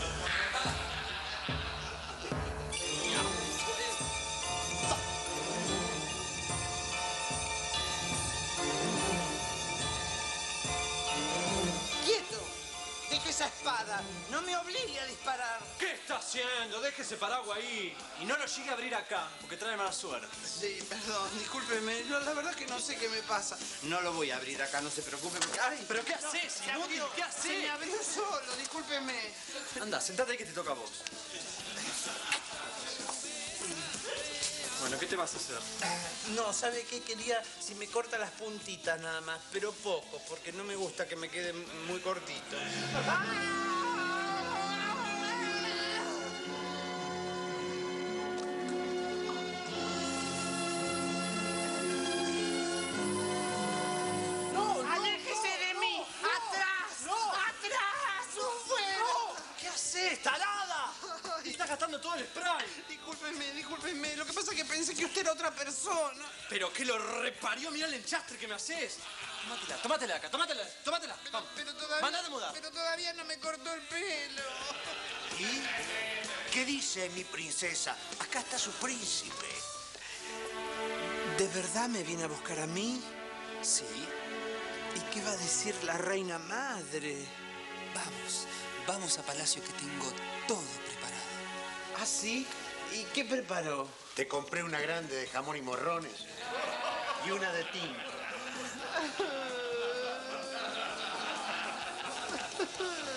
S5: ¡Quieto! ¡Deje esa espada! ¡No me obligue a disparar!
S11: ¿Qué está haciendo? Deje ese paraguas ahí. Y no lo llegue a abrir acá, porque trae mala suerte.
S5: Sí, perdón, discúlpeme. No, la verdad es que no sé qué me pasa. No lo voy a abrir acá, no se preocupe. Porque... ¡Ay!
S11: ¿Pero qué
S5: no,
S11: haces,
S5: se
S11: inútil?
S5: abrió,
S11: ¿Qué haces?
S5: Se me abrió solo, discúlpeme.
S11: Anda, sentate ahí que te toca a vos. Bueno, ¿qué te vas a hacer?
S5: No, ¿sabe qué? Quería, si me corta las puntitas nada más, pero poco, porque no me gusta que me quede muy cortito.
S4: ¡Aléjese de mí! ¡Atrás! ¡Atrás! ¡Un fuego!
S11: ¿Qué haces, tarada? Estás gastando todo el spray.
S5: Discúlpeme, discúlpeme. Lo que pasa es que pensé que usted era otra persona.
S11: Pero que lo reparió, mirá el enchastre que me haces. Tómatela, tómatela acá, tómatela, tómatela. Vamos.
S5: Pero todavía,
S11: Mandate a mudar.
S5: pero todavía no me cortó el pelo.
S3: ¿Y qué dice mi princesa? Acá está su príncipe.
S5: ¿De verdad me viene a buscar a mí?
S11: Sí.
S5: ¿Y qué va a decir la reina madre?
S12: Vamos, vamos a Palacio que tengo todo preparado.
S5: ¿Ah, sí? ¿Y qué preparó?
S3: Te compré una grande de jamón y morrones y una de tinta.